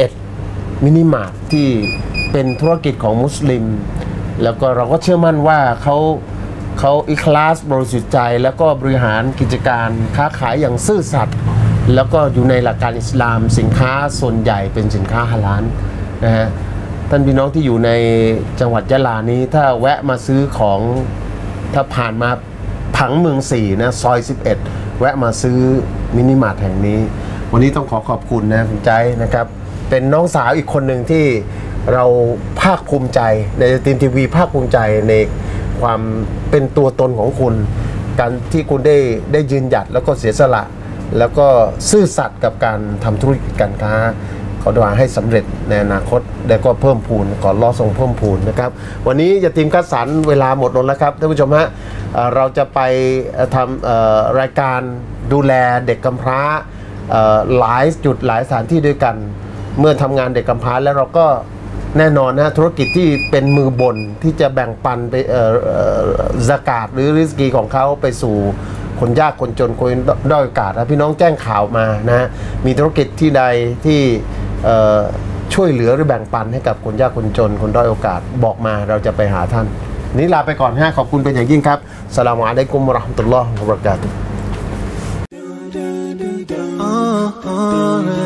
11มินิมาร์ทที่เป็นธุรกิจของมุสลิมแล้วก็เราก็เชื่อมั่นว่าเขาอิคลาสบริสุทธิ์ใจแล้วก็บริหารกิจการค้าขายอย่างซื่อสัตย์แล้วก็อยู่ในหลักการอิสลามสินค้าส่วนใหญ่เป็นสินค้าฮาลาลนะฮะท่านพี่น้องที่อยู่ในจังหวัดยะลานี้ถ้าแวะมาซื้อของถ้าผ่านมาผังเมือง4นะซอย11แวะมาซื้อมินิมาร์ทแห่งนี้วันนี้ต้องขอบคุณนะคุณใจนะครับเป็นน้องสาวอีกคนหนึ่งที่เราภาคภูมิใจในทีมทีวีภาคภูมิใจในความเป็นตัวตนของคุณการที่คุณได้ยืนหยัดแล้วก็เสียสละแล้วก็ซื่อสัตย์กับการทำธุรกิจการค้าขอดุอาให้สำเร็จในอนาคตและก็เพิ่มพูนขออัลเลาะห์ทรงเพิ่มพูนนะครับวันนี้ยะตีมคัดสรรเวลาหมดลงแล้วครับท่านผู้ชมฮะเราจะไปทำรายการดูแลเด็กกำพร้าหลายจุดหลายสถานที่ด้วยกันเมื่อทำงานเด็กกำพร้าแล้วเราก็แน่นอนนะธุรกิจที่เป็นมือบนที่จะแบ่งปันไปซะกาตหรือริสกีของเขาไปสู่คนยากคนจนคนด้อยโอกาสนะพี่น้องแจ้งข่าวมานะฮะมีธุรกิจที่ใดที่ช่วยเหลือหรือแบ่งปันให้กับคนยากคนจนคนด้อยโอกาสบอกมาเราจะไปหาท่านนี้ลาไปก่อนฮะขอบคุณเป็นอย่างยิ่งครับสลามุอะลัยกุมวะเราะห์มะตุลลอฮ์วะบะเราะกาตุฮ์